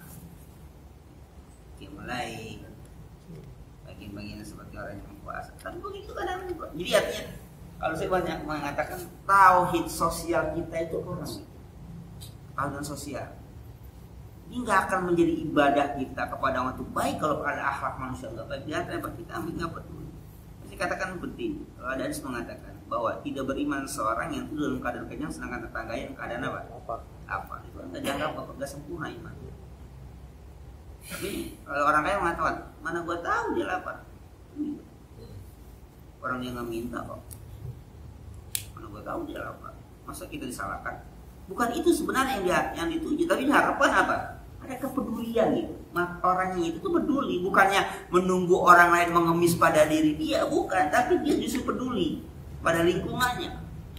mulai bagian-bagian seperti orang yang puasa. Tapi begitu kadang jadi artinya kalau saya banyak mengatakan tauhid sosial kita itu kurang. Tauhid sosial ini nggak akan menjadi ibadah kita kepada Allah itu baik kalau ada akhlak manusia nggak baik. Dia apa kita ambil nggak peduli. Saya katakan penting. Kalau ada hadis mengatakan bahwa tidak beriman seorang yang tidur dalam keadaan kenyang sedangkan tetangganya dalam keadaan apa? Apa? Apa? Itu nggak dianggap apa? Nggak sempurna iman. Tapi kalau orang kaya mengatakan, mana gua tahu dia lapar. Orang dia nggak minta kok. Mana gua tahu dia lapar. Masa kita disalahkan? Bukan itu sebenarnya yang dia, yang dituju, tapi harapan apa? Ada kepedulian gitu. Orangnya itu tuh peduli, bukannya menunggu orang lain mengemis pada diri dia, bukan. Tapi dia justru peduli pada lingkungannya.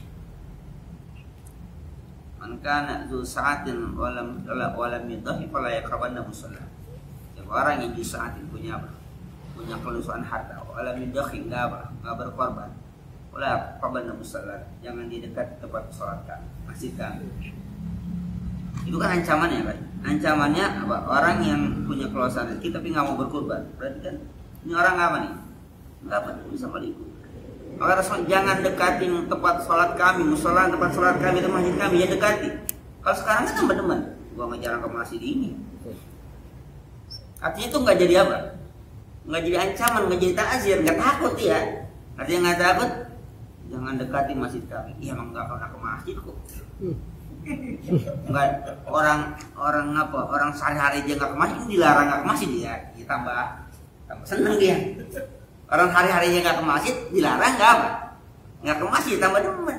Man kana zu sa'atin walam walam yadhi fala yaqrabanna musalla. Orang yang di saat itu punya apa? Punya kelusuan harta, walam yadhi enggak apa? Enggak berkorban. Wala yaqrabanna musalla. Jangan di dekat tempat salat kami, masjid kami. Itu kan ancamannya kan? Ancamannya apa? Orang yang punya keluasan rezeki tapi nggak mau berkorban. Berarti kan ini orang apa nih? Nggak peduli sama lingkungan. Maka Rasul jangan dekatin tempat sholat kami, musola tempat sholat kami, tempat masjid kami, ya dekati. Kalau sekarang kan teman-teman, gua nggak jarang ke masjid ini. Artinya itu nggak jadi apa? Nggak jadi ancaman, nggak jadi takzir, nggak takut ya. Artinya nggak takut, jangan dekati masjid kami. Iya emang nggak pernah ke masjid kok. Nggak orang orang apa? Orang sehari-hari aja nggak ke masjid, dilarang nggak ke masjid ya, ya tambah tambah seneng dia. Orang hari-harinya nggak ke masjid, dilarang nggak apa? Nggak ke masjid, tambah demen.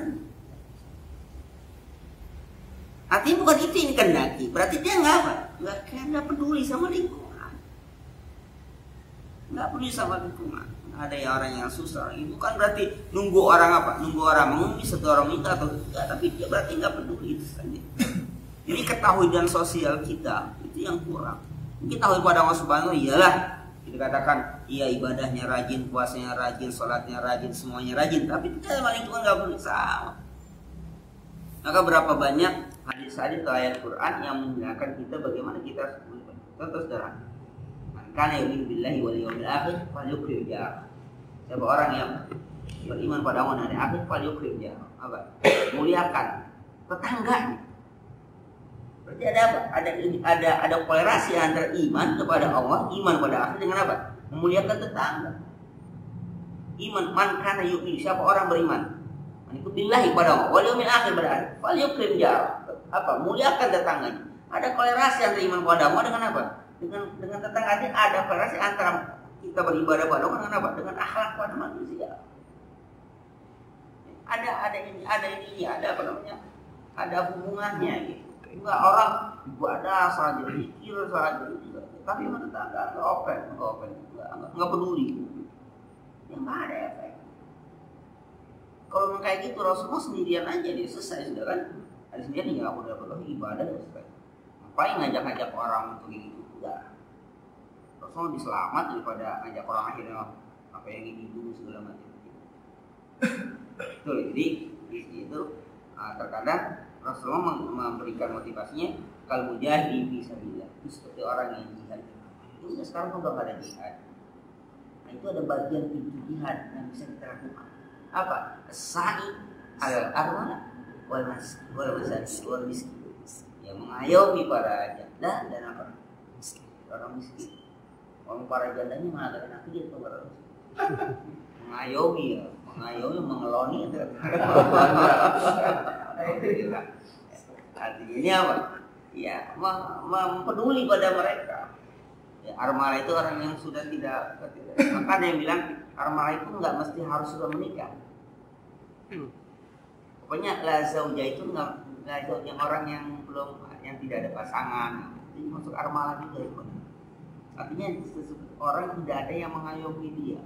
Artinya bukan itu yang dikehendaki. Berarti dia nggak apa? Nggak nggak peduli sama lingkungan. Nggak peduli sama lingkungan. Ada ya orang yang susah. Itu kan berarti nunggu orang apa? Nunggu orang mengemis atau orang minta atau tidak. Tapi dia berarti nggak peduli itu saja. Jadi ketahuan sosial kita itu yang kurang. Kita tahu pada Allah Subhanahu wa iyalah. Dikatakan iya ibadahnya rajin, puasanya rajin, sholatnya rajin, semuanya rajin, tapi kita sama lingkungan nggak boleh sama. Maka berapa banyak hadis-hadis ayat Quran yang mengingatkan kita bagaimana kita contoh sederhana. Karena yu'minu billahi wal yawmil akhir falyukrim jar. Siapa orang yang beriman pada Allah dan hari akhir falyukrim jar. Apa? Muliakan tetangganya. Berarti ada apa? Ada ada ada kolerasi antara iman kepada Allah, iman pada akhir dengan apa? Memuliakan tetangga. Iman man kana yu'min, siapa orang beriman? Mengikut billahi pada Allah, wal yaumil akhir pada akhir. Fal yukrim jar. Apa? Muliakan tetangganya. Ada kolerasi antara iman kepada Allah dengan apa? Dengan dengan tetangga. Ada kolerasi antara kita beribadah pada Allah dengan apa? Dengan akhlak pada manusia. Ada ada ini, ada ini, ada apa namanya? Ada hubungannya gitu. Enggak orang ibadah saja, zikir saja, tapi mana tetangga enggak open, enggak open, enggak, enggak peduli. Yang enggak ada efek. Kalau memang kayak gitu Rasulullah sendirian aja dia selesai sudah kan? Ada sendirian enggak udah perlu ibadah selesai. Ngapain ngajak-ngajak orang untuk gitu? Enggak. Rasulullah lebih selamat daripada ngajak orang akhirnya apa yang ini dulu segala macam. Betul, jadi di situ uh, terkadang Rasulullah memberikan motivasinya kalau mujahid fisabilillah itu seperti orang yang jihad. Itu udah sekarang udah nggak ada jihad. Nah itu ada bagian pintu jihad yang bisa kita lakukan. Apa? Sa'i al arwana wal mas wal masaki wal miskin. Yang mengayomi para janda dan apa? Orang miskin. Orang para jandanya malah ada enak dia tuh orang mengayomi ya, mengayomi mengeloni itu. Artinya ini apa? Ya, mempeduli pada mereka. Ya, armala itu orang yang sudah tidak, tidak. Maka ada yang bilang armala itu nggak mesti harus sudah menikah. Pokoknya la zauja itu nggak, la zauja orang yang belum, yang tidak ada pasangan. Ini masuk armala juga itu. Artinya orang tidak ada yang mengayomi dia.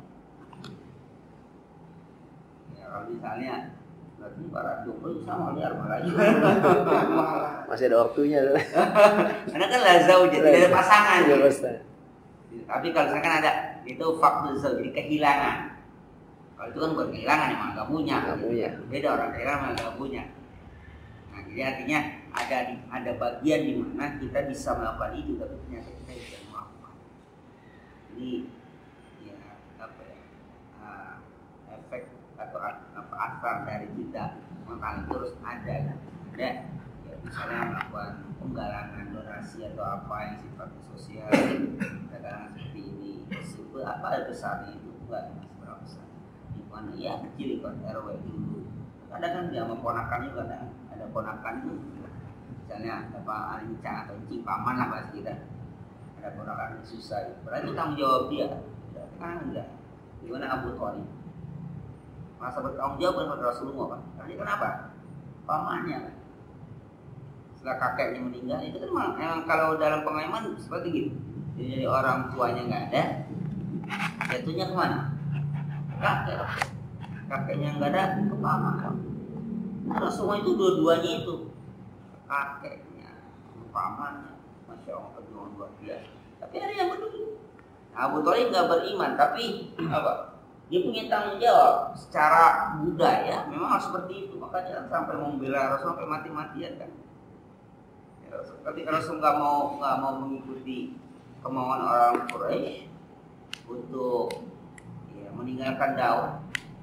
Ya, kalau misalnya berarti para jomblo sama di armala juga. Masih ada waktunya. Karena kan la zauja tidak ada pasangan. Ya, gitu. Tapi kalau misalkan ada itu faktor zauj, jadi kehilangan. Kalau itu kan bukan kehilangan, emang nggak punya. Nggak punya. Beda orang kehilangan emang nggak punya. Nah, jadi artinya ada ada bagian di mana kita bisa melakukan itu, tapi ternyata kita tidak melakukan. Jadi ya apa ya uh, efek atau apa asal dari kita melakukan terus ada kan? Ada ya, misalnya melakukan penggalangan donasi atau apa yang sifatnya sosial, galangan seperti ini, itu apa besarnya itu enggak seberapa besar. Di mana ya kecil kan R W dulu. Kadang kan dia mau ponakan juga ada ada ponakan itu. Misalnya apa alincang atau cing paman lah bahasa kita. Ada ponakan yang susah. Berarti tanggung jawab dia. Kan enggak. Gimana Abu Thalib? Masa bertanggung jawab kepada Rasulullah kan? Karena kenapa? Pamannya kan. Setelah kakeknya meninggal itu kan memang, memang kalau dalam pengalaman seperti gitu. Jadi orang tuanya nggak ada, jatuhnya kemana? Kakek. Kakeknya nggak ada, ke paman. Nah, semua itu dua-duanya itu kakeknya, pamannya, masya Allah perjuangan luar biasa. Tapi ada yang peduli. Nah, Abu Thalib nggak beriman, tapi apa? Dia punya tanggung jawab secara budaya, memang harus seperti itu. Makanya sampai membela Rasul sampai mati-matian kan. Tapi Rasul nggak mau nggak mau mengikuti kemauan orang Quraisy untuk ya, meninggalkan dakwah.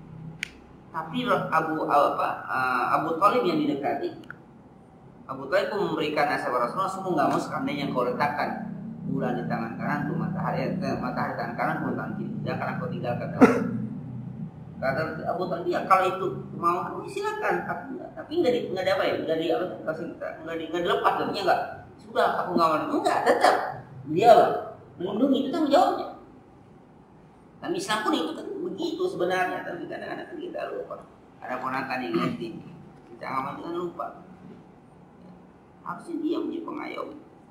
Tapi Abu apa Abu Thalib yang didekati, Abu Thalib pun memberikan nasihat Rasulullah, semua nggak mau seandainya kau letakkan bulan di tangan kanan, tuh matahari eh, matahari tangan kanan, tuh tangan kiri, jangan akan kau tinggalkan dakwah. Kata Abu Thalib, ya kalau itu mau silakan, tapi tapi nggak di nggak ada apa ya, nggak di apa kasih kita nggak di nggak dilepas, artinya nggak sudah aku nggak mau, enggak tetap dia apa melindungi, itu tanggung jawabnya. Nah, Islam pun itu kan begitu sebenarnya, tapi kadang-kadang kita lupa. Ada ponakan yang yatim, kita amat jangan lupa. Harusnya dia menjadi pengayom.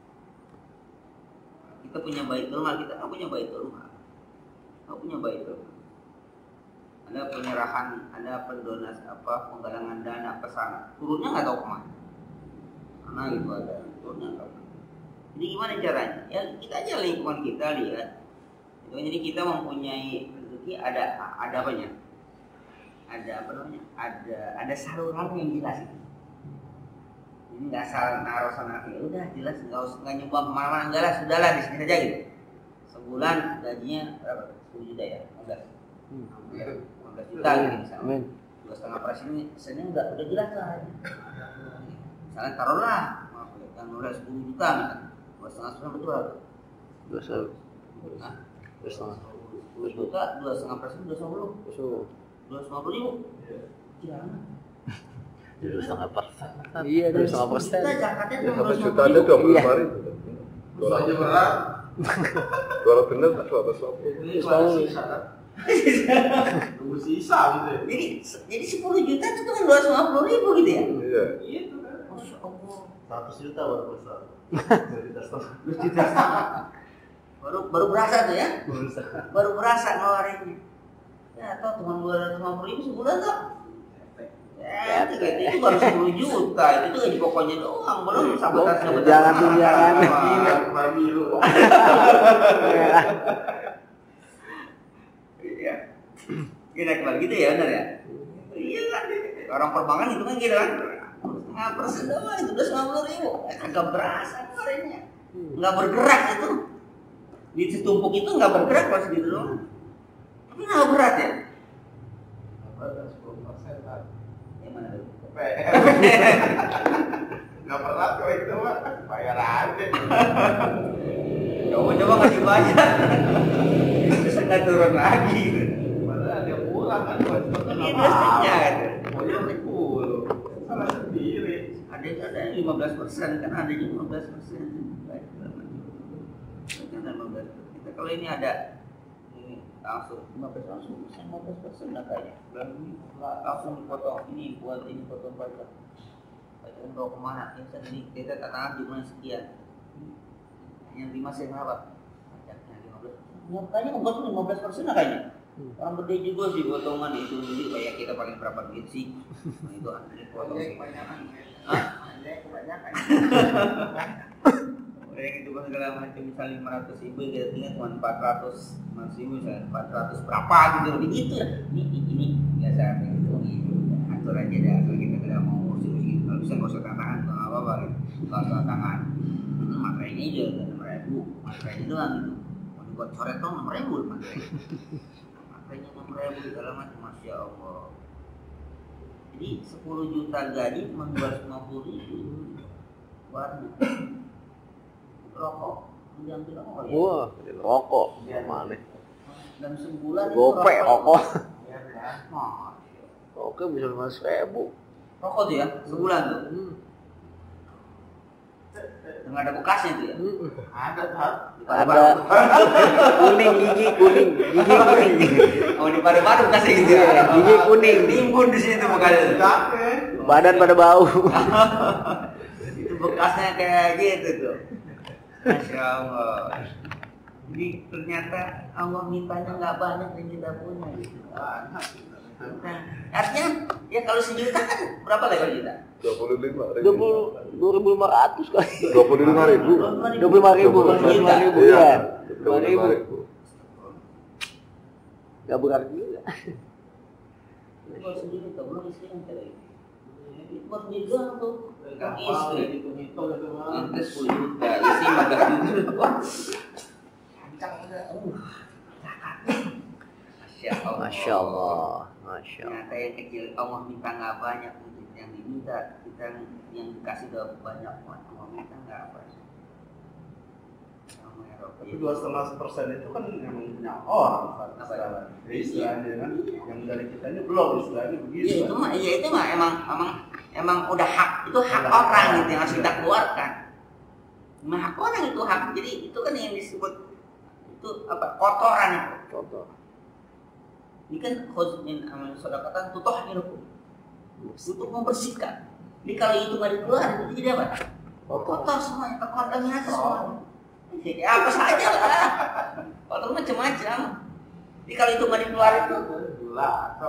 Kita punya baitul mal, kita nggak punya baitul mal, nggak punya baitul mal. Ada penyerahan, ada pendonas apa, penggalangan dana ke sana, turunnya nggak tahu kemana. Mana itu ada, turunnya nggak tahu. Jadi gimana caranya? Ya kita aja lingkungan kita lihat. Jadi kita mempunyai rezeki, ada ada apanya? Ada apa namanya? Ada ada saluran yang jelas. Ini nggak salah naruh sana, ya udah jelas, nggak usah nggak nyumbang kemana-mana, enggak lah, sudahlah di sini saja gitu. Sebulan gajinya berapa? sepuluh juta ya, enggak? Hmm. Ya, lima belas juta gitu misalnya. Dua setengah persen ini, sebenarnya udah udah jelas lah. Misalnya taruhlah, maaf ya, Yang nolak sepuluh juta misalnya, dua setengah persen betul atau? Dua setengah. Nah, Dua setengah. sepuluh juta, dua setengah persen, dua sepuluh, dua ratus lima puluh ribu. Jangan. Dua setengah persen. Iya, dua setengah persen. Kita zakatnya Ya dua satu ratus lima juta puluh ada dua puluh Iya. lima ribu. Dua Aja ratus berat. dua ratus bener tak dua ratus lima puluh. Ini cuma sisa kan? Tunggu sisa gitu ya. Jadi jadi sepuluh juta itu kan dua ratus lima puluh ribu gitu ya? Iya. Iya itu kan. Masya Allah. seratus juta baru besar. dua juta setengah. Baru baru berasa tuh ya? Baru berasa ngeluarinnya. Ya atau cuma dua ratus lima puluh ribu sebulan tuh. Ya, itu, itu baru sepuluh juta, itu tuh gaji pokoknya doang, belum sabotan-sabotan. Jangan tuh, jangan. Kemarin biru. Iya. Gila kembali gitu ya, benar ya? Iya kan, orang perbankan itu kan gitu kan. Setengah persen doang, itu udah sembilan puluh ribu. Agak berasa kemarinnya. Nggak bergerak itu. Di setumpuk itu nggak bergerak pas gitu doang. Tapi nggak berat ya? sepuluh persen kan. Yang mana tuh? Nggak berat kok itu mah. Bayar aja. Coba-coba ngasih banyak. Terus nggak turun lagi. Padahal ada pulang kan. Ini biasanya kan. Pokoknya sepuluh. Salah sendiri. Ada ada lima belas persen kan, ada juga lima belas persen. Kita kalau ini ada ini langsung lima belas langsung lima belas persen lah kayaknya. Langsung dipotong ini buat ini potong pajak. Pajak umroh kemana? Yang tadi kita katakan jumlah sekian. Yang lima sen berapa? Pajaknya lima belas. Ya, kayaknya umroh lima belas persen lah kayaknya. Orang gede juga sih potongan itu jadi kayak kita paling berapa duit sih? Nah, itu aneh potong sih. Hah? Kebanyakan. Yang itu kan segala macam misalnya lima ratus ribu kita tinggal cuma empat ratus ribu misalnya empat ratus berapa gitu lebih gitu ya. Ini ini biasa gitu gitu. Atur aja dah kalau kita tidak mau ngurus gitu. Kalau bisa nggak usah tangan nggak apa-apa gitu. Nggak usah tangan. Materainya aja enam ribu, materainya doang gitu. Mau dibuat coret dong enam ribu materainya. Materainya enam ribu segala macam, masya Allah. Jadi sepuluh juta gaji cuma dua ratus lima puluh ribu. Waduh. Rokok, diambil rokok ya? Wah, rokok. Mana? Dan sebulan itu Gopek rokok. Nah, Rokok bisa lima ribu. rokok tuh ya, sebulan tuh. Hmm. Nggak ada bekasnya tuh ya? Hmm. Ada kan? Ada kuning gigi kuning gigi kuning. Oh di paru-paru bekasnya gitu ya? Iya, gigi kuning. Timbun di situ bekasnya. Capek. Badan pada bau. Itu bekasnya kayak gitu tuh. Masya Allah. Jadi ternyata Allah mintanya nggak banyak yang kita punya. Gitu. Nah, artinya ya kalau sejuta kan berapa lebar juta? Dua puluh lima ribu. Dua puluh dua ribu lima ratus kali. Dua puluh lima ribu. Dua puluh lima ribu. Dua puluh lima ribu ya. Dua puluh lima ribu. Gak berat juga. Kalau sendiri tak belum istri kan tadi. Itu buat sendiri doang tuh. Kan istri. Hitung-hitung itu mah. Nanti sepuluh juta, isi lima belas juta. Kencang udah. Masya Allah. Masya Allah. Masya Allah. Ternyata yang kecil Allah minta nggak banyak, yang diminta kita yang dikasih udah banyak. Allah minta nggak apa. Tapi dua setengah persen itu kan yang punya orang kan. Apa ya? Jadi istilahnya kan, yang dari kita ini belum istilahnya begitu. Iya itu mah, iya itu mah emang emang emang udah hak, itu hak Udah orang hak. gitu yang harus kita keluarkan. Nah, hak orang itu hak, jadi itu kan yang disebut itu apa kotoran itu. Contoh. Ini kan khusnin amal sedekatan tutahhirukum. Untuk membersihkan. Jadi kalau itu nggak dikeluarin itu jadi apa? Kotor semuanya, terkontaminasi semuanya. Ya apa saja lah. Kotor macam-macam. Jadi kalau itu nggak dikeluarin itu Gula.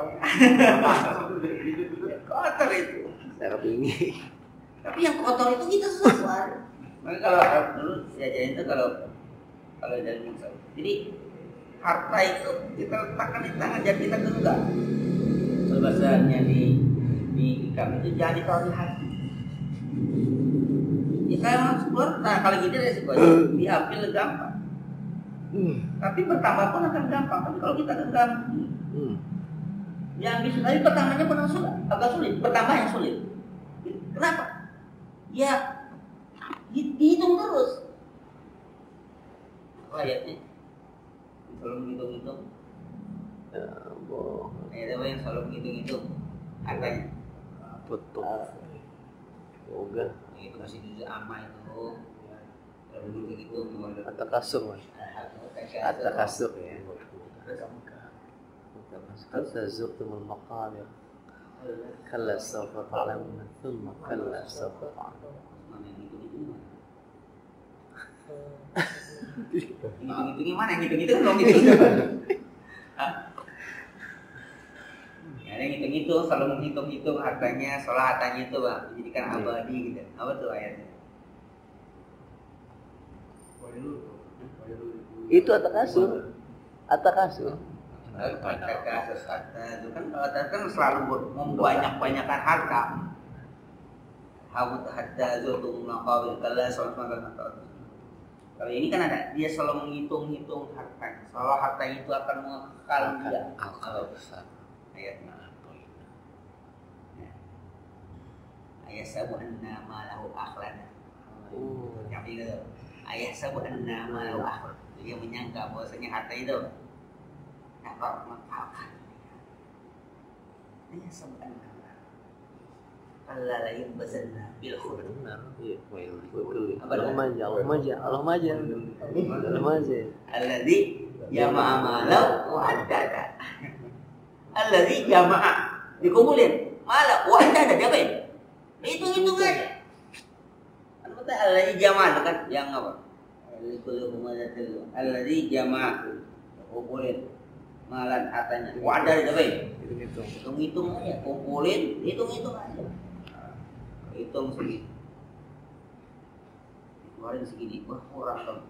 kotor itu. Darah tinggi. Tapi yang kotor itu kita susah keluar. Maka kalau dulu jajan itu kalau kalau dari misal. Jadi harta itu kita letakkan di tangan jangan kita genggam. Bahasanya di di ikam itu jangan ditaruh di hati. Ya saya harus keluar. Nah kalau gitu resikonya diambil gampang. Hmm. Tapi bertambah pun akan gampang. Tapi kalau kita genggam, Hmm. diambil tapi pertamanya pun sulit, agak sulit. Bertambah yang sulit. Kenapa? Ya Dihitung terus. Apa ayatnya? Selalu menghitung-hitung. Ya, boh. Ayat apa yang selalu menghitung-hitung? Hartanya. Betul. Yoga. Itu masih juz amma itu. Selalu menghitung-hitung. Atau kasur mas. Atau kasur ya. Kata zurtumul maqabir. Kalla sawfa ta'lamun thumma kalla sawfa ta'lamun. Mana yang hitung-hitung? Hitung-hitungnya mana? Hitung-hitung belum hitung. Ya, ada yang hitung-hitung, selalu menghitung-hitung hartanya, soal hartanya itu bang, dijadikan abadi gitu. Apa tuh ayatnya? Itu atau kasur. Atau kasur. Kata harta itu kan kalau kan selalu membanyak-banyakan harta. Hawat harta itu untuk mengkawin kalau soal makan atau kalau ini kan ada dia selalu menghitung-hitung harta. Soal harta itu akan mengekal dia. Kalau besar. Ayatnya. Ayat sabu anna malahu akhlana. Oh, yang itu. Ayat sabu anna malahu akhlana. Dia menyangka bahwasanya harta itu dapat mengakalkan. Ayat sabu anna Allah la yubazanna bil khulud. Iya, betul. Allah maja, Allah maja, Allah maja. Allah maja. Alladzi jama'a malahu wa addada. Alladzi jama'a dikumpulin malahu wa addada dia apa ya? Hitung-hitung aja. Kan betul alladzi jama'a kan yang apa? Alladzi jama'a kumpulin malan hartanya. Wa addada apa ya? Hitung-hitung. Hitung-hitung aja, kumpulin, hitung-hitung aja. Hitung segini, keluarin segini, wah kurang dong.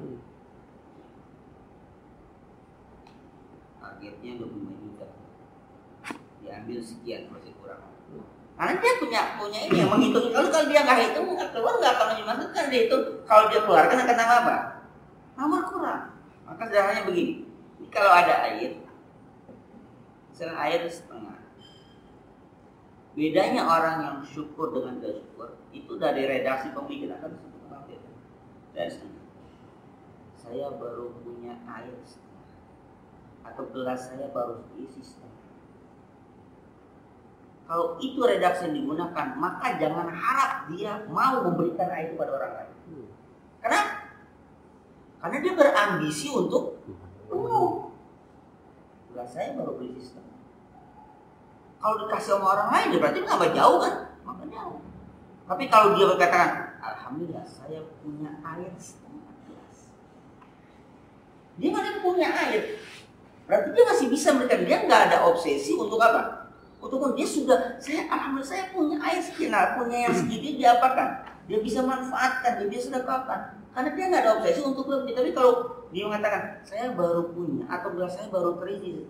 Targetnya dua puluh lima juta, diambil sekian masih kurang. Karena dia punya punya ini yang menghitung. Kalau kalau dia nggak hitung, nggak keluar nggak akan dimasukkan dia itu. Kalau dia keluarkan akan tambah apa? Tambah kurang. Maka sederhananya begini. Kalau ada air, misalnya air setengah. Bedanya orang yang syukur dengan tidak syukur itu dari redaksi pemikiran kan seperti itu. Dan saya baru punya air setengah, atau gelas saya baru diisi setengah. Kalau itu redaksi yang digunakan, maka jangan harap dia mau memberikan air kepada orang lain. Karena karena dia berambisi untuk penuh. Gelas saya baru berisi setengah. Kalau dikasih sama orang lain, berarti tambah jauh kan? Maka jauh. Tapi kalau dia berkatakan, alhamdulillah saya punya air setengah gelas. Dia masih punya air. Berarti dia masih bisa memberikan. Dia nggak ada obsesi untuk apa? Untuk dia sudah, saya alhamdulillah saya punya air sekian, punya yang segitu dia apakan? Dia bisa manfaatkan, dia bisa sedekahkan. Karena dia nggak ada obsesi untuk lebih. Tapi kalau dia mengatakan, saya baru punya atau gelas saya baru terisi,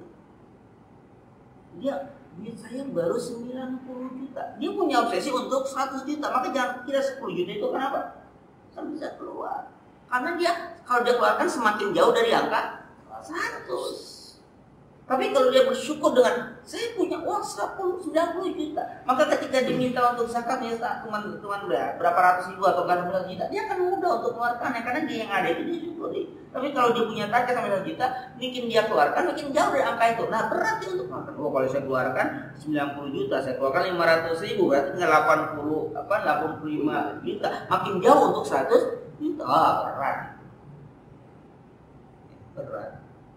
dia duit saya baru sembilan puluh juta. Dia punya obsesi untuk seratus juta. Maka jangan kira sepuluh juta itu kenapa? Kan bisa keluar. Karena dia kalau dia keluarkan semakin jauh dari angka seratus. Tapi kalau dia bersyukur dengan saya punya uang sembilan puluh juta, maka ketika diminta untuk zakat ya cuma cuma berapa ratus ribu atau berapa ratus juta, dia akan mudah untuk keluarkannya karena dia yang ada itu dia syukuri. Tapi kalau dia punya target sampai satu juta, bikin dia keluarkan makin jauh dari angka itu. Nah berat itu untuk makan. Oh kalau saya keluarkan sembilan puluh juta, saya keluarkan lima ratus ribu, berarti tinggal delapan puluh apa delapan puluh lima juta, makin jauh untuk seratus juta. Oh, berat. Berat.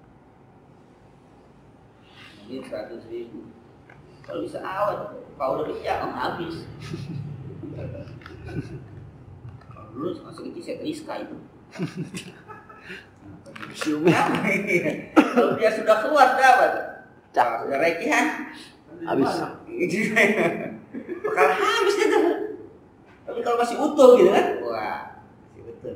Ini seratus ribu. Kalau bisa awet, kalau udah kerja, oh, habis. Kalau dulu masih kecil saya Rizka itu. Kalau dia sudah keluar dapat, cak, sudah rekihan, habis. Bakal habis itu. Tapi kalau masih utuh gitu kan, wah, masih betul.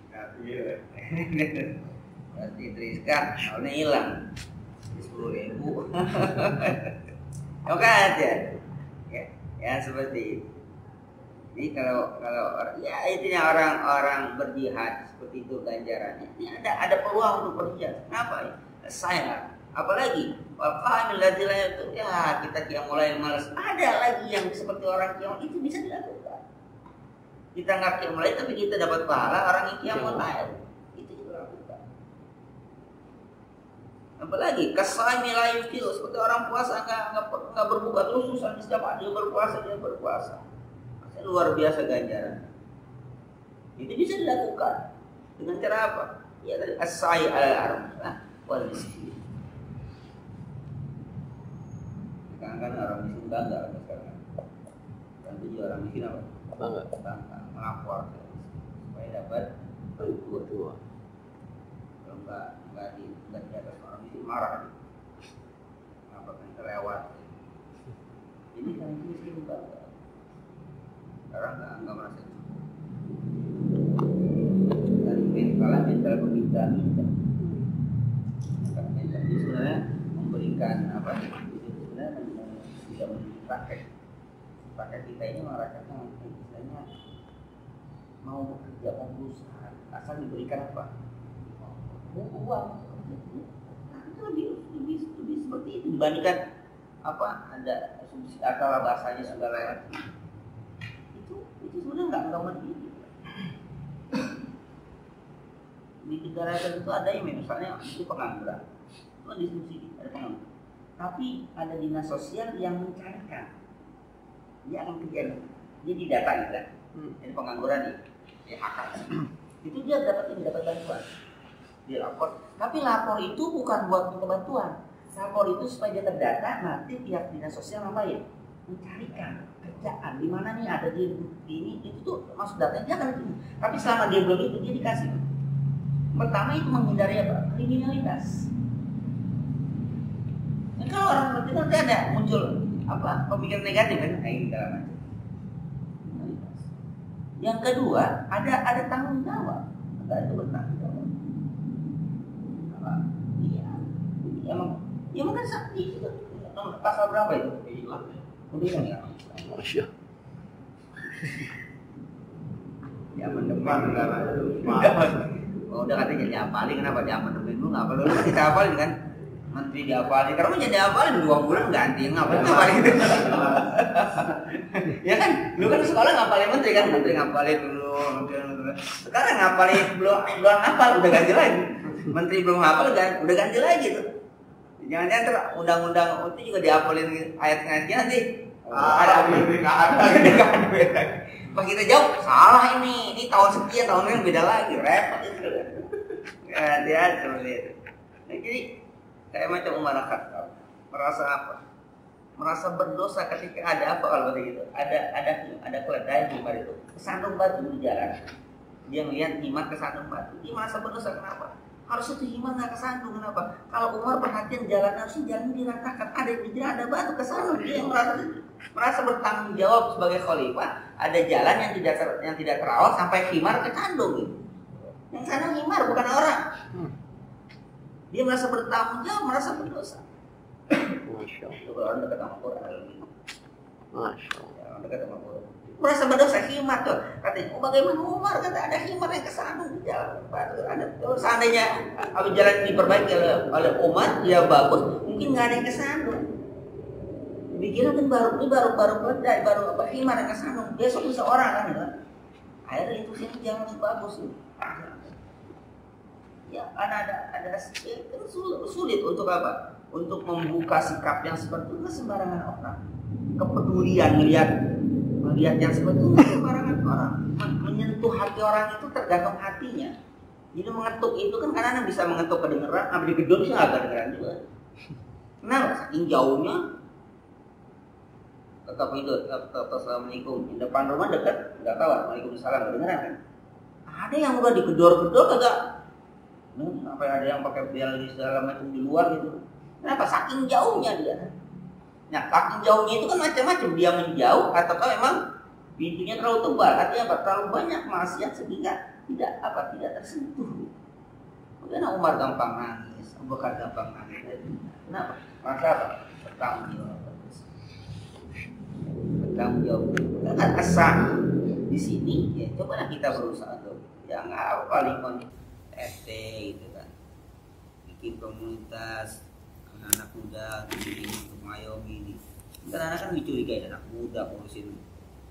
Berarti Rizka, soalnya hilang. Sepuluh ribu. Oke aja. Ya, ya seperti itu. Jadi kalau kalau ya intinya orang-orang berjihad seperti itu ganjarannya. Ini ada ada peluang untuk berjihad. Kenapa ya? Saya apalagi waqamil ladzina itu ya kita yang mulai malas. Ada lagi yang seperti orang yang itu bisa dilakukan. Kita nggak qiyamul lail tapi kita dapat pahala orang yang qiyamul lail. Itu juga lakukan. Apalagi kasai milayu itu seperti orang puasa nggak nggak nggak berbuka terus susah setiap hari dia berpuasa dia berpuasa. Masih luar biasa ganjaran. Itu bisa dilakukan dengan cara apa? Ya tadi asai al-armah wal miskin. Sekarang kan orang miskin bangga sekarang. Dan tujuh orang miskin apa? Bangga. Bangga melapor supaya dapat dua dua. Kalau nggak nggak di nggak di atas orang miskin marah. Apa kan terlewat? Ini kan miskin bangga. Sekarang nggak nggak merasa cukup. Dan mental mental peminta minta. Karena mental itu sebenarnya memberikan apa? Bisa pakai pakai kita ini merasakan istilahnya mau bekerja mau berusaha asal diberikan apa uang nah, itu lebih lebih lebih seperti itu dibandingkan apa ada subsidi atau bahasanya segala itu itu sebenarnya nggak nggak mati di negara tertentu ada yang misalnya itu pengangguran itu disubsidi ada pengangguran tapi ada dinas sosial yang mencarikan dia akan kerja dia didata gitu kan hmm. Ini pengangguran nih ya akar itu dia dapat ini dapat bantuan dia lapor tapi lapor itu bukan buat minta bantuan lapor itu supaya dia terdata nanti pihak dinas sosial ngapain mencarikan kerjaan di mana nih ada dia di ini itu tuh masuk datanya dia akan itu tapi selama dia belum itu dia dikasih pertama itu menghindari apa kriminalitas. Nah, kalau orang seperti itu nanti ada muncul apa pemikiran negatif kan kayak segala macam. Yang kedua ada ada tanggung jawab, ada itu bertanggung jawab. Apa? Iya, emang, ya mungkin sakti itu pasal berapa itu? Udah ya. Masya. Zaman depan nggak lupa. Oh, udah katanya diapalin kenapa zaman depan dulu nggak perlu kita hafalin kan? Menteri diapalin, karena jadi apalin dua bulan ganti ngapain ngapalin gitu. Ya kan, dulu kan sekolah ngapalin menteri kan, menteri ngapalin dulu, menteri dulu. Sekarang ngapalin belum belum ngapal udah ganti lagi. Menteri belum ngapal kan, udah ganti lagi tuh. Jangan-jangan ter undang-undang itu juga diapalin ayat-ayatnya nanti. Ah, ada menteri nggak ada. Pas kita jawab salah ini, ini tahun sekian tahun ini beda lagi, repot itu. Hati-hati seperti itu. Nah, jadi kayak macam Umar Khattab merasa apa? Merasa berdosa ketika ada apa kalau begitu? Ada ada ada keledai di Umar itu kesandung batu di jalan. Dia melihat himar kesandung batu. Dia merasa berdosa kenapa? Harus itu himar nggak kesandung kenapa? Kalau Umar perhatian jalan harusnya jalan diratakan. Ada di jalan ada batu kesandung. Dia merasa merasa bertanggung jawab sebagai khalifah. Ada jalan yang tidak ter, yang tidak terawat sampai himar kesandung. Gitu. Yang sana himar bukan orang. Dia merasa bertanggung jawab, merasa berdosa. Masya Allah. Itu kalau orang dekat sama Quran. Masya Allah. Ya, orang dekat sama Quran. Merasa berdosa himar tuh. Katanya, oh bagaimana Umar kata ada himar yang kesandung di jalan. Ada oh, seandainya kalau jalan diperbaiki oleh, oleh Umar, dia bagus, mungkin nggak ada yang kesandung. Dikira kan baru ini baru baru keledai, baru apa himar yang kesandung. Besok bisa orang kan? Ya? Akhirnya itu sini jangan bagus. Ya, karena ada ada ya, sulit untuk apa? Untuk membuka sikap yang seperti itu sembarangan orang. Kepedulian melihat melihat yang seperti itu sembarangan orang. Menyentuh hati orang itu tergantung hatinya. Jadi mengetuk itu kan karena bisa mengetuk kedengeran, apa di gedung sih nggak kedengeran juga. Kenapa? Saking jauhnya. Tetap itu, tetap, tetap assalamualaikum. Di depan rumah dekat, nggak tahu. Waalaikumsalam, kedengeran kan? Ada yang udah digedor-gedor agak. Hmm, apa ada yang pakai biar di segala macam di luar gitu. Kenapa? Saking jauhnya dia. Nah, saking jauhnya itu kan macam-macam. Dia menjauh ataukah memang pintunya terlalu tebal? Artinya apa? Terlalu banyak maksiat sehingga tidak apa tidak tersentuh. Karena Umar gampang nangis, Abu Bakar gampang nangis. Kenapa? Maka apa? Bertanggung jawab. Bertanggung jawab. Karena kesan di sini ya cobalah kita berusaha tuh. Ya nggak apa paling R T gitu kan, bikin komunitas anak-anak muda bikin untuk mengayomi ini. Karena anak kan dicurigai anak muda ngurusin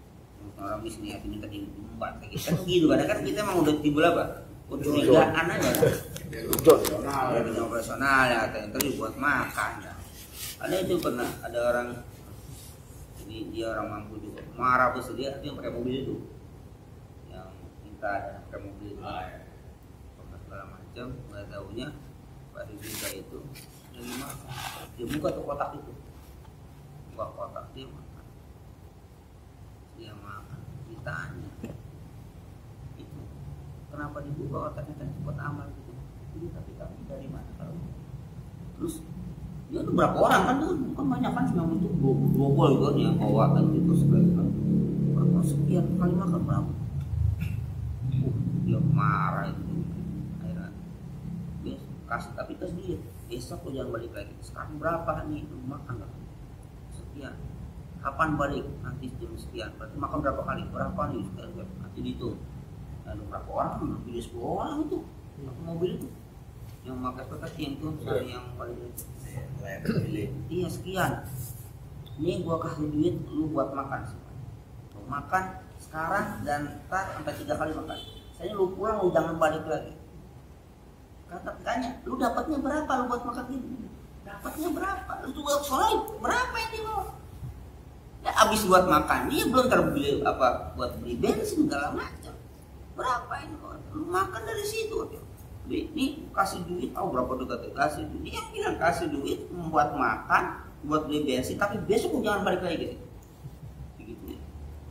orang di sini hatinya tadi empat kayak gitu kan gitu kadang kan kita emang udah timbul apa kecurigaan aja kan ya di operasional ya atau yang tadi buat makan ya. Ada itu pernah ada orang ini dia orang mampu juga marah besar dia dia pakai mobil itu yang minta ada pakai mobil itu segala macam nggak tahunya pada juga itu yang gimana dia buka tuh kotak itu buka kotak dia makan dia makan ditanya itu kenapa dibuka kotaknya kan buat amal gitu ini tapi kami dari mana kalau terus ya itu berapa orang kan tuh kan banyak kan cuma untuk dua dua puluh kan yang bawa kan gitu sekian berapa sekian kali makan berapa uh, dia marah itu akhirnya dia kasih tapi kasih duit besok lo jangan balik lagi sekarang berapa nih makan lah sekian kapan balik nanti jam sekian berarti makan berapa kali berapa nih sekian nanti dihitung ada berapa orang lebih dari sepuluh orang itu mobil itu yang pakai pekerti yang tuh yang paling iya sekian ini gua kasih duit lu buat makan lu makan sekarang dan ntar sampai tiga kali makan saya lu pulang lu jangan balik lagi kata tanya lu dapatnya berapa lu buat makan gini dapatnya berapa lu juga soalnya berapa ini lo ya abis buat makan dia belum terbeli apa buat beli bensin segala macam berapa ini lo lu makan dari situ ini kasih duit, oh berapa dekat kasih duit, dia bilang kasih duit membuat makan, buat beli bensin, tapi besok jangan balik lagi gitu, gitu ya.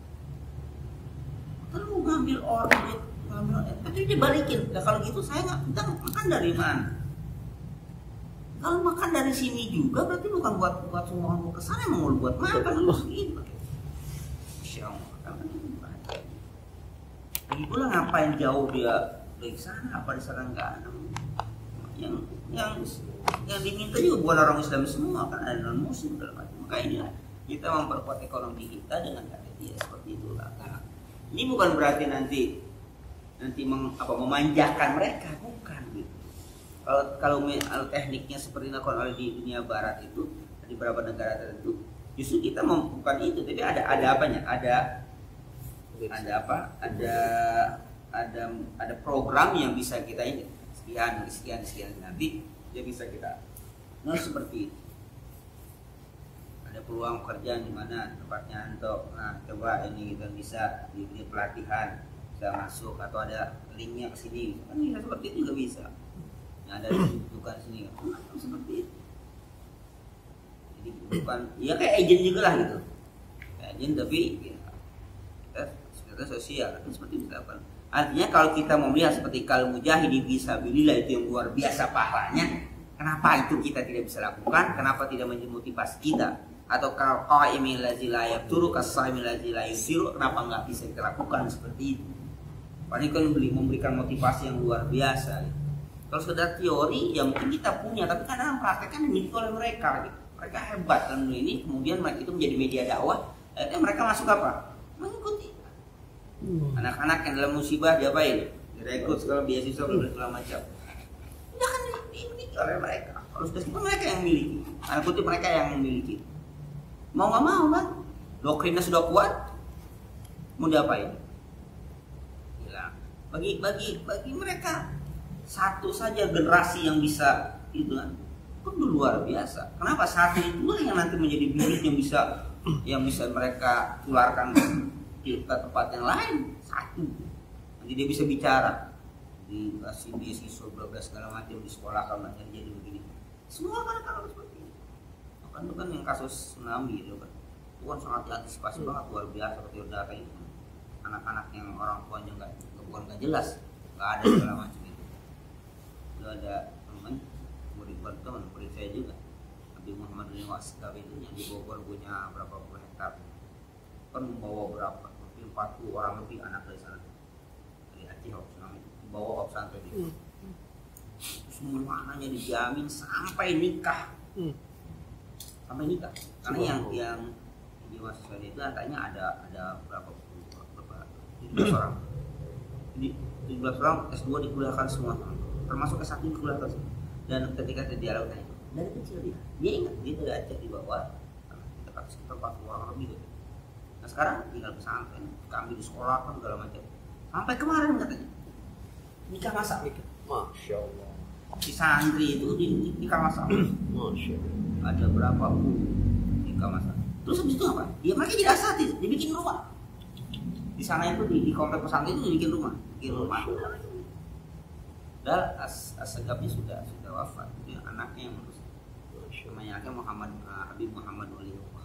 Lalu ngambil orang duit, ngambil orang, tapi dia balikin. Nah kalau gitu saya nggak, kita makan dari mana? Kalau makan dari sini juga berarti bukan buat buat semua orang ke sana, mau buat makan lu gitu. Siang, lagi pula ngapain jauh dia? Dari sana apa di sana enggak ada yang yang yang diminta juga bukan orang Islam semua kan ada non Muslim dalam macam makanya kita memperkuat ekonomi kita dengan cara dia seperti itulah. Nah, ini bukan berarti nanti nanti meng, apa memanjakan mereka bukan gitu. Kalau kalau, kalau tekniknya seperti dilakukan oleh di dunia Barat itu di beberapa negara tertentu justru kita mem, bukan itu tapi ada ada apanya ada ada apa ada ada ada program yang bisa kita ini sekian sekian sekian nanti dia bisa kita nah seperti itu ada peluang pekerjaan di mana tempatnya untuk nah coba ini kita bisa diberi pelatihan bisa masuk atau ada linknya ke sini kan bisa seperti itu juga bisa nah ada bukan sini kan seperti itu jadi bukan ya kayak agent juga lah gitu kayak agent tapi ya, kita kita sosial kan seperti itu apa artinya kalau kita mau melihat seperti kalau mujahidi fisabilillah itu yang luar biasa pahalanya, kenapa itu kita tidak bisa lakukan? Kenapa tidak menjadi motivasi kita? Atau kalau qaimil ladzi la yaftur kasaimil ladzi la yusiru, kenapa nggak bisa kita lakukan seperti itu? Padahal kan memberikan motivasi yang luar biasa. Gitu. Kalau sekedar teori, ya mungkin kita punya, tapi kadang praktekkan dimiliki oleh mereka. Gitu. Mereka hebat dalam ini, kemudian mereka itu menjadi media dakwah. Akhirnya mereka masuk apa? Mengikuti. Anak-anak yang dalam musibah diapain? Direkrut segala beasiswa segala macam. Ya kan dimiliki oleh mereka. Kalau sudah semua mereka yang memiliki. Anak putih mereka yang memiliki. Mau nggak mau kan? Doktrinnya sudah kuat. Mau diapain? Hilang. Bagi bagi bagi mereka satu saja generasi yang bisa itu kan. Itu luar biasa. Kenapa satu itulah yang nanti menjadi bibit yang bisa yang bisa mereka tularkan ke tempat yang lain satu nanti dia bisa bicara dikasih beasiswa berapa segala macam di sekolah kalau nggak jadi begini semua kan kalau seperti ini kan itu kan yang kasus tsunami itu kan itu kan sangat diantisipasi banget luar biasa seperti udah kayak itu anak-anak yang orang tuanya nggak bukan nggak jelas nggak ada segala macam itu itu ada teman murid teman murid saya juga Nabi Muhammad bin Wasikab itu yang di Bogor punya berapa puluh hektar kan membawa berapa mungkin empat puluh orang lebih anak dari sana dari Aceh tsunami bawa ke pesantren itu semua anaknya dijamin sampai nikah hmm. sampai nikah karena yang yang di mahasiswa itu katanya ada ada berapa berapa tujuh belas orang jadi tujuh belas orang S dua dikuliahkan semua termasuk S satu dikuliahkan semua dan ketika saya dialog tanya dari kecil dia dia ingat dia dari Aceh di bawah kita kasih sekitar empat puluh orang lebih gitu Nah sekarang tinggal pesantren, kami di sekolah kan segala macam. Sampai kemarin katanya nikah masal. Masya Allah. Di santri itu di nikah masal. Masya Allah. Ada berapa puluh nikah masal. Terus habis itu apa? Ya mereka tidak asati, dibikin rumah. Di sana itu di, di komplek pesantren itu dibikin rumah, bikin rumah. Dan as, as-segapnya sudah sudah wafat. Itu anaknya yang terus. Namanya anaknya Muhammad uh, Habib Muhammad Waliullah.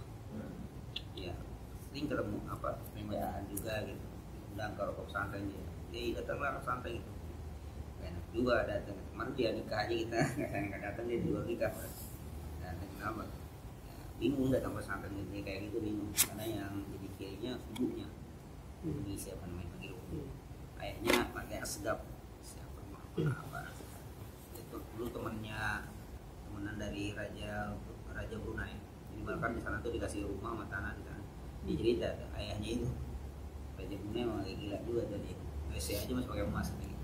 Ya, sering ketemu apa pembayaan juga gitu. Undang ke rokok pesantren dia. Dia datanglah ke pesantren gitu. Enak juga datang. Kemarin dia nikah aja kita, nggak datang dia di luar nikah. Dan kenapa? Ya, bingung datang ke pesantren ini kayak gitu bingung. Karena yang jadi kiainya ibunya. Ini siapa namanya panggil ibu. Ayahnya pakai asgap. Siapa apa? Itu dulu temannya temenan dari raja raja Brunei. Jadi bahkan di sana tuh dikasih rumah sama tanah di sana. Dia cerita ayahnya itu raja Brunei emang kayak gila juga tadi. W C aja masih pakai emas gitu.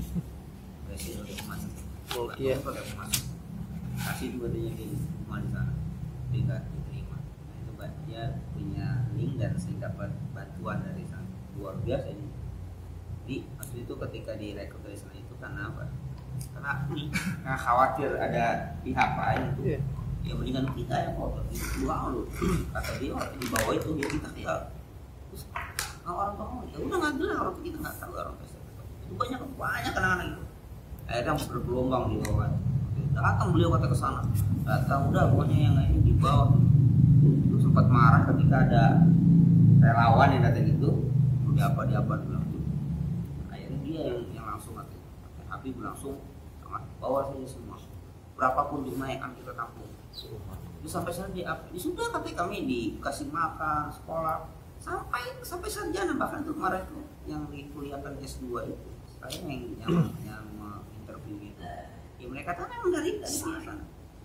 W C pakai emas. Oke. Pakai emas. Kasih juga dia kayak rumah di sana. Dia nggak diterima. Nah, itu dia punya link dan sering dapat bantuan dari sana. Luar biasa ini. Jadi maksud itu ketika direkrut dari sana itu karena apa? Karena nggak khawatir ada pihak lain itu. Yeah. Ya mendingan kita yang kotor itu doang loh. Kata dia orang di bawah itu dia kita ya. Terus nah, orang tua ya udah nggak jelas orang kita nggak tahu orang tua itu banyak banyak anak-anak itu. Akhirnya bergelombang di bawah. Datang beliau kata ke sana. Datang udah pokoknya yang ini di bawah. Itu sempat marah ketika ada relawan yang datang itu. Udah apa dia apa bilang itu. Akhirnya dia yang yang langsung kata Habib langsung sama bawa saja semua. Berapapun jumlah yang akan kita tampung. Itu sampai sana dia ya sudah katanya kami dikasih makan sekolah sampai sampai sarjana bahkan itu kemarin itu yang dikuliahkan S dua itu saya yang yang, yang interview itu ya mereka tahu memang dari dari sana.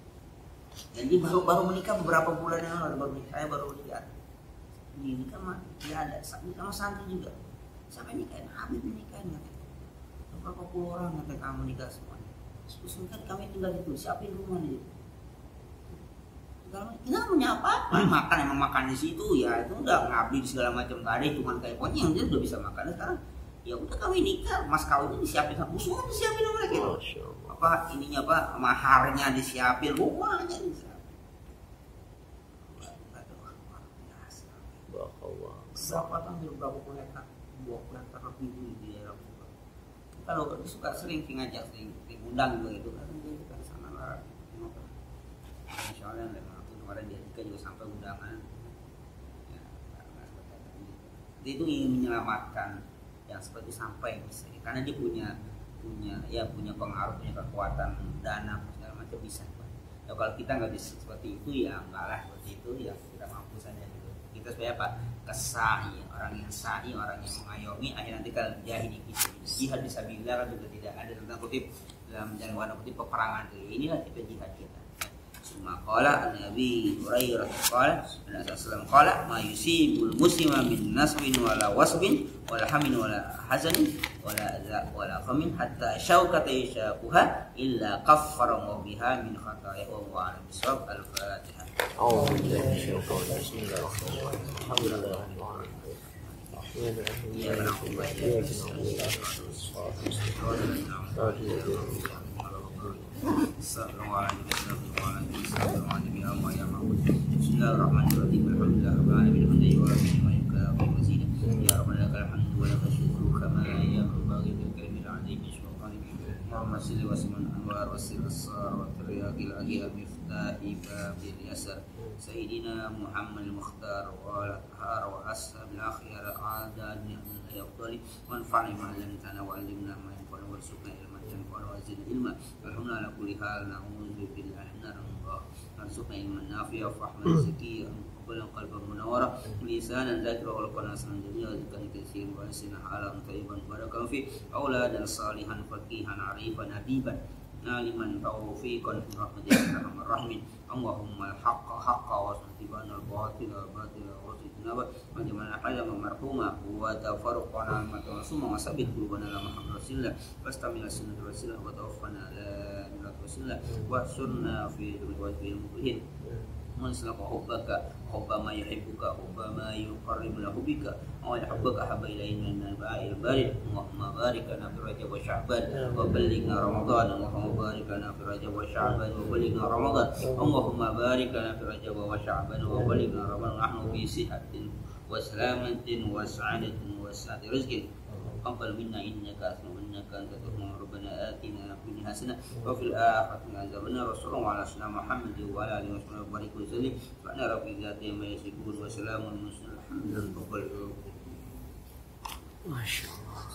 Jadi baru baru menikah beberapa bulan yang lalu baru saya baru lihat di nikah mah dia ada sama santri juga sampai nikahin Habib nikahin katanya berapa puluh orang katanya kamu nikah semuanya terus kan kami tinggal di situ siapin rumah di situ kita punya apa-apa makan emang makan di situ ya itu udah ngabdi segala macam nggak ada cuma kayak pokoknya yang dia udah bisa makan sekarang ya udah kami nikah mas kawinnya disiapin semua disiapin sama mereka gitu. Apa ininya apa maharnya disiapin rumahnya disiapin berapa tahun berapa puluh hektar dua puluh hektar lebih di daerah itu kalau dia suka sering ngajak sering diundang juga gitu kan dia kan sana lah Masya Allah dan kemarin dia juga juga sampai undangan ya, dia itu ingin menyelamatkan yang seperti sampai bisa karena dia punya punya ya punya pengaruh punya kekuatan dana segala macam bisa ya kalau kita nggak bisa seperti itu ya enggak lah seperti itu ya kita mampu saja gitu kita supaya apa kesahi orang yang sahi orang yang mengayomi akhirnya nanti kalau jahid itu jihad fisabilillah kan juga tidak ada tentang kutip dalam jangan kutip peperangan itu inilah tipe jihad kita. Maqala Nabi Hurairah qala Nabi sallallahu qala ma yusibul muslima min nasbin wala wasbin wala hamin wala hazanin wala adza wala qamin hatta syaukata yashaquha illa kaffara biha min khataaya wa huwa ala bisawab al-Fatihah. Oh, bismillahirrahmanirrahim. Alhamdulillah. Ya Bismillahirrahmanirrahim. Alhamdulillah rabbil alamin hamdan wa yukafi mazid. Ya rabbana lakal hamdu wa lakal syukru kama yanbaghi li karimil azim subhanahu Muhammad sallallahu alaihi wasallam anwar wasil asrar wa taryaqil aghiyar miftahi babil yasar sayyidina Muhammad al-Mukhtar wa al-Athar wa ashabil akhyar a'dan min yaqdali wa anfa'na ma lamtana wa alimna ma yanfa'una warzuqna ilman yanfa'una wa zidna ilma alhamdulillah ala kulli hal na'udzu billahi minar nar warzuqna ilman nafi'a wa rahmatan zakiyya wa qalban munawwara lisanan dzakira wa qalban hasanan jamia wa dzikran katsiran wa lisanan halan thayyiban barakan fi auladan salihan faqihan arifan habiban aliman taufiqan rahmatan rahman rahimin Allahumma al-haqqa haqqa wa satibana al-batila batila wa satibana wa jamana hayya marhuma wa tafarruqana matasuma wa sabit qulubana la Muhammad rasulullah fastamila sunnah rasulullah wa tawaffana la minat rasulullah wa sunna fi wajhil mu'min منسلك حبك حب ما يحبك حب ما يقرب له بك وحبك أحب إلينا من الماء البارد اللهم بارك لنا في رجب وشعبان وبلغنا رمضان اللهم بارك لنا في رجب وشعبان وبلغنا رمضان اللهم بارك لنا في رجب وشعبان وبلغنا رمضان نحن في صحة وسلامة وسعادة وسعة رزق تقبل منا انك انك انت الرحمن ربنا اتنا في الدنيا حسنه وفي الاخره حسنه عذاب النار وصلى الله على سيدنا محمد وعلى اله وصحبه وبارك وسلم سبحان ربك ذات ما يصفون وسلام على المرسلين الحمد لله رب العالمين. ما شاء الله.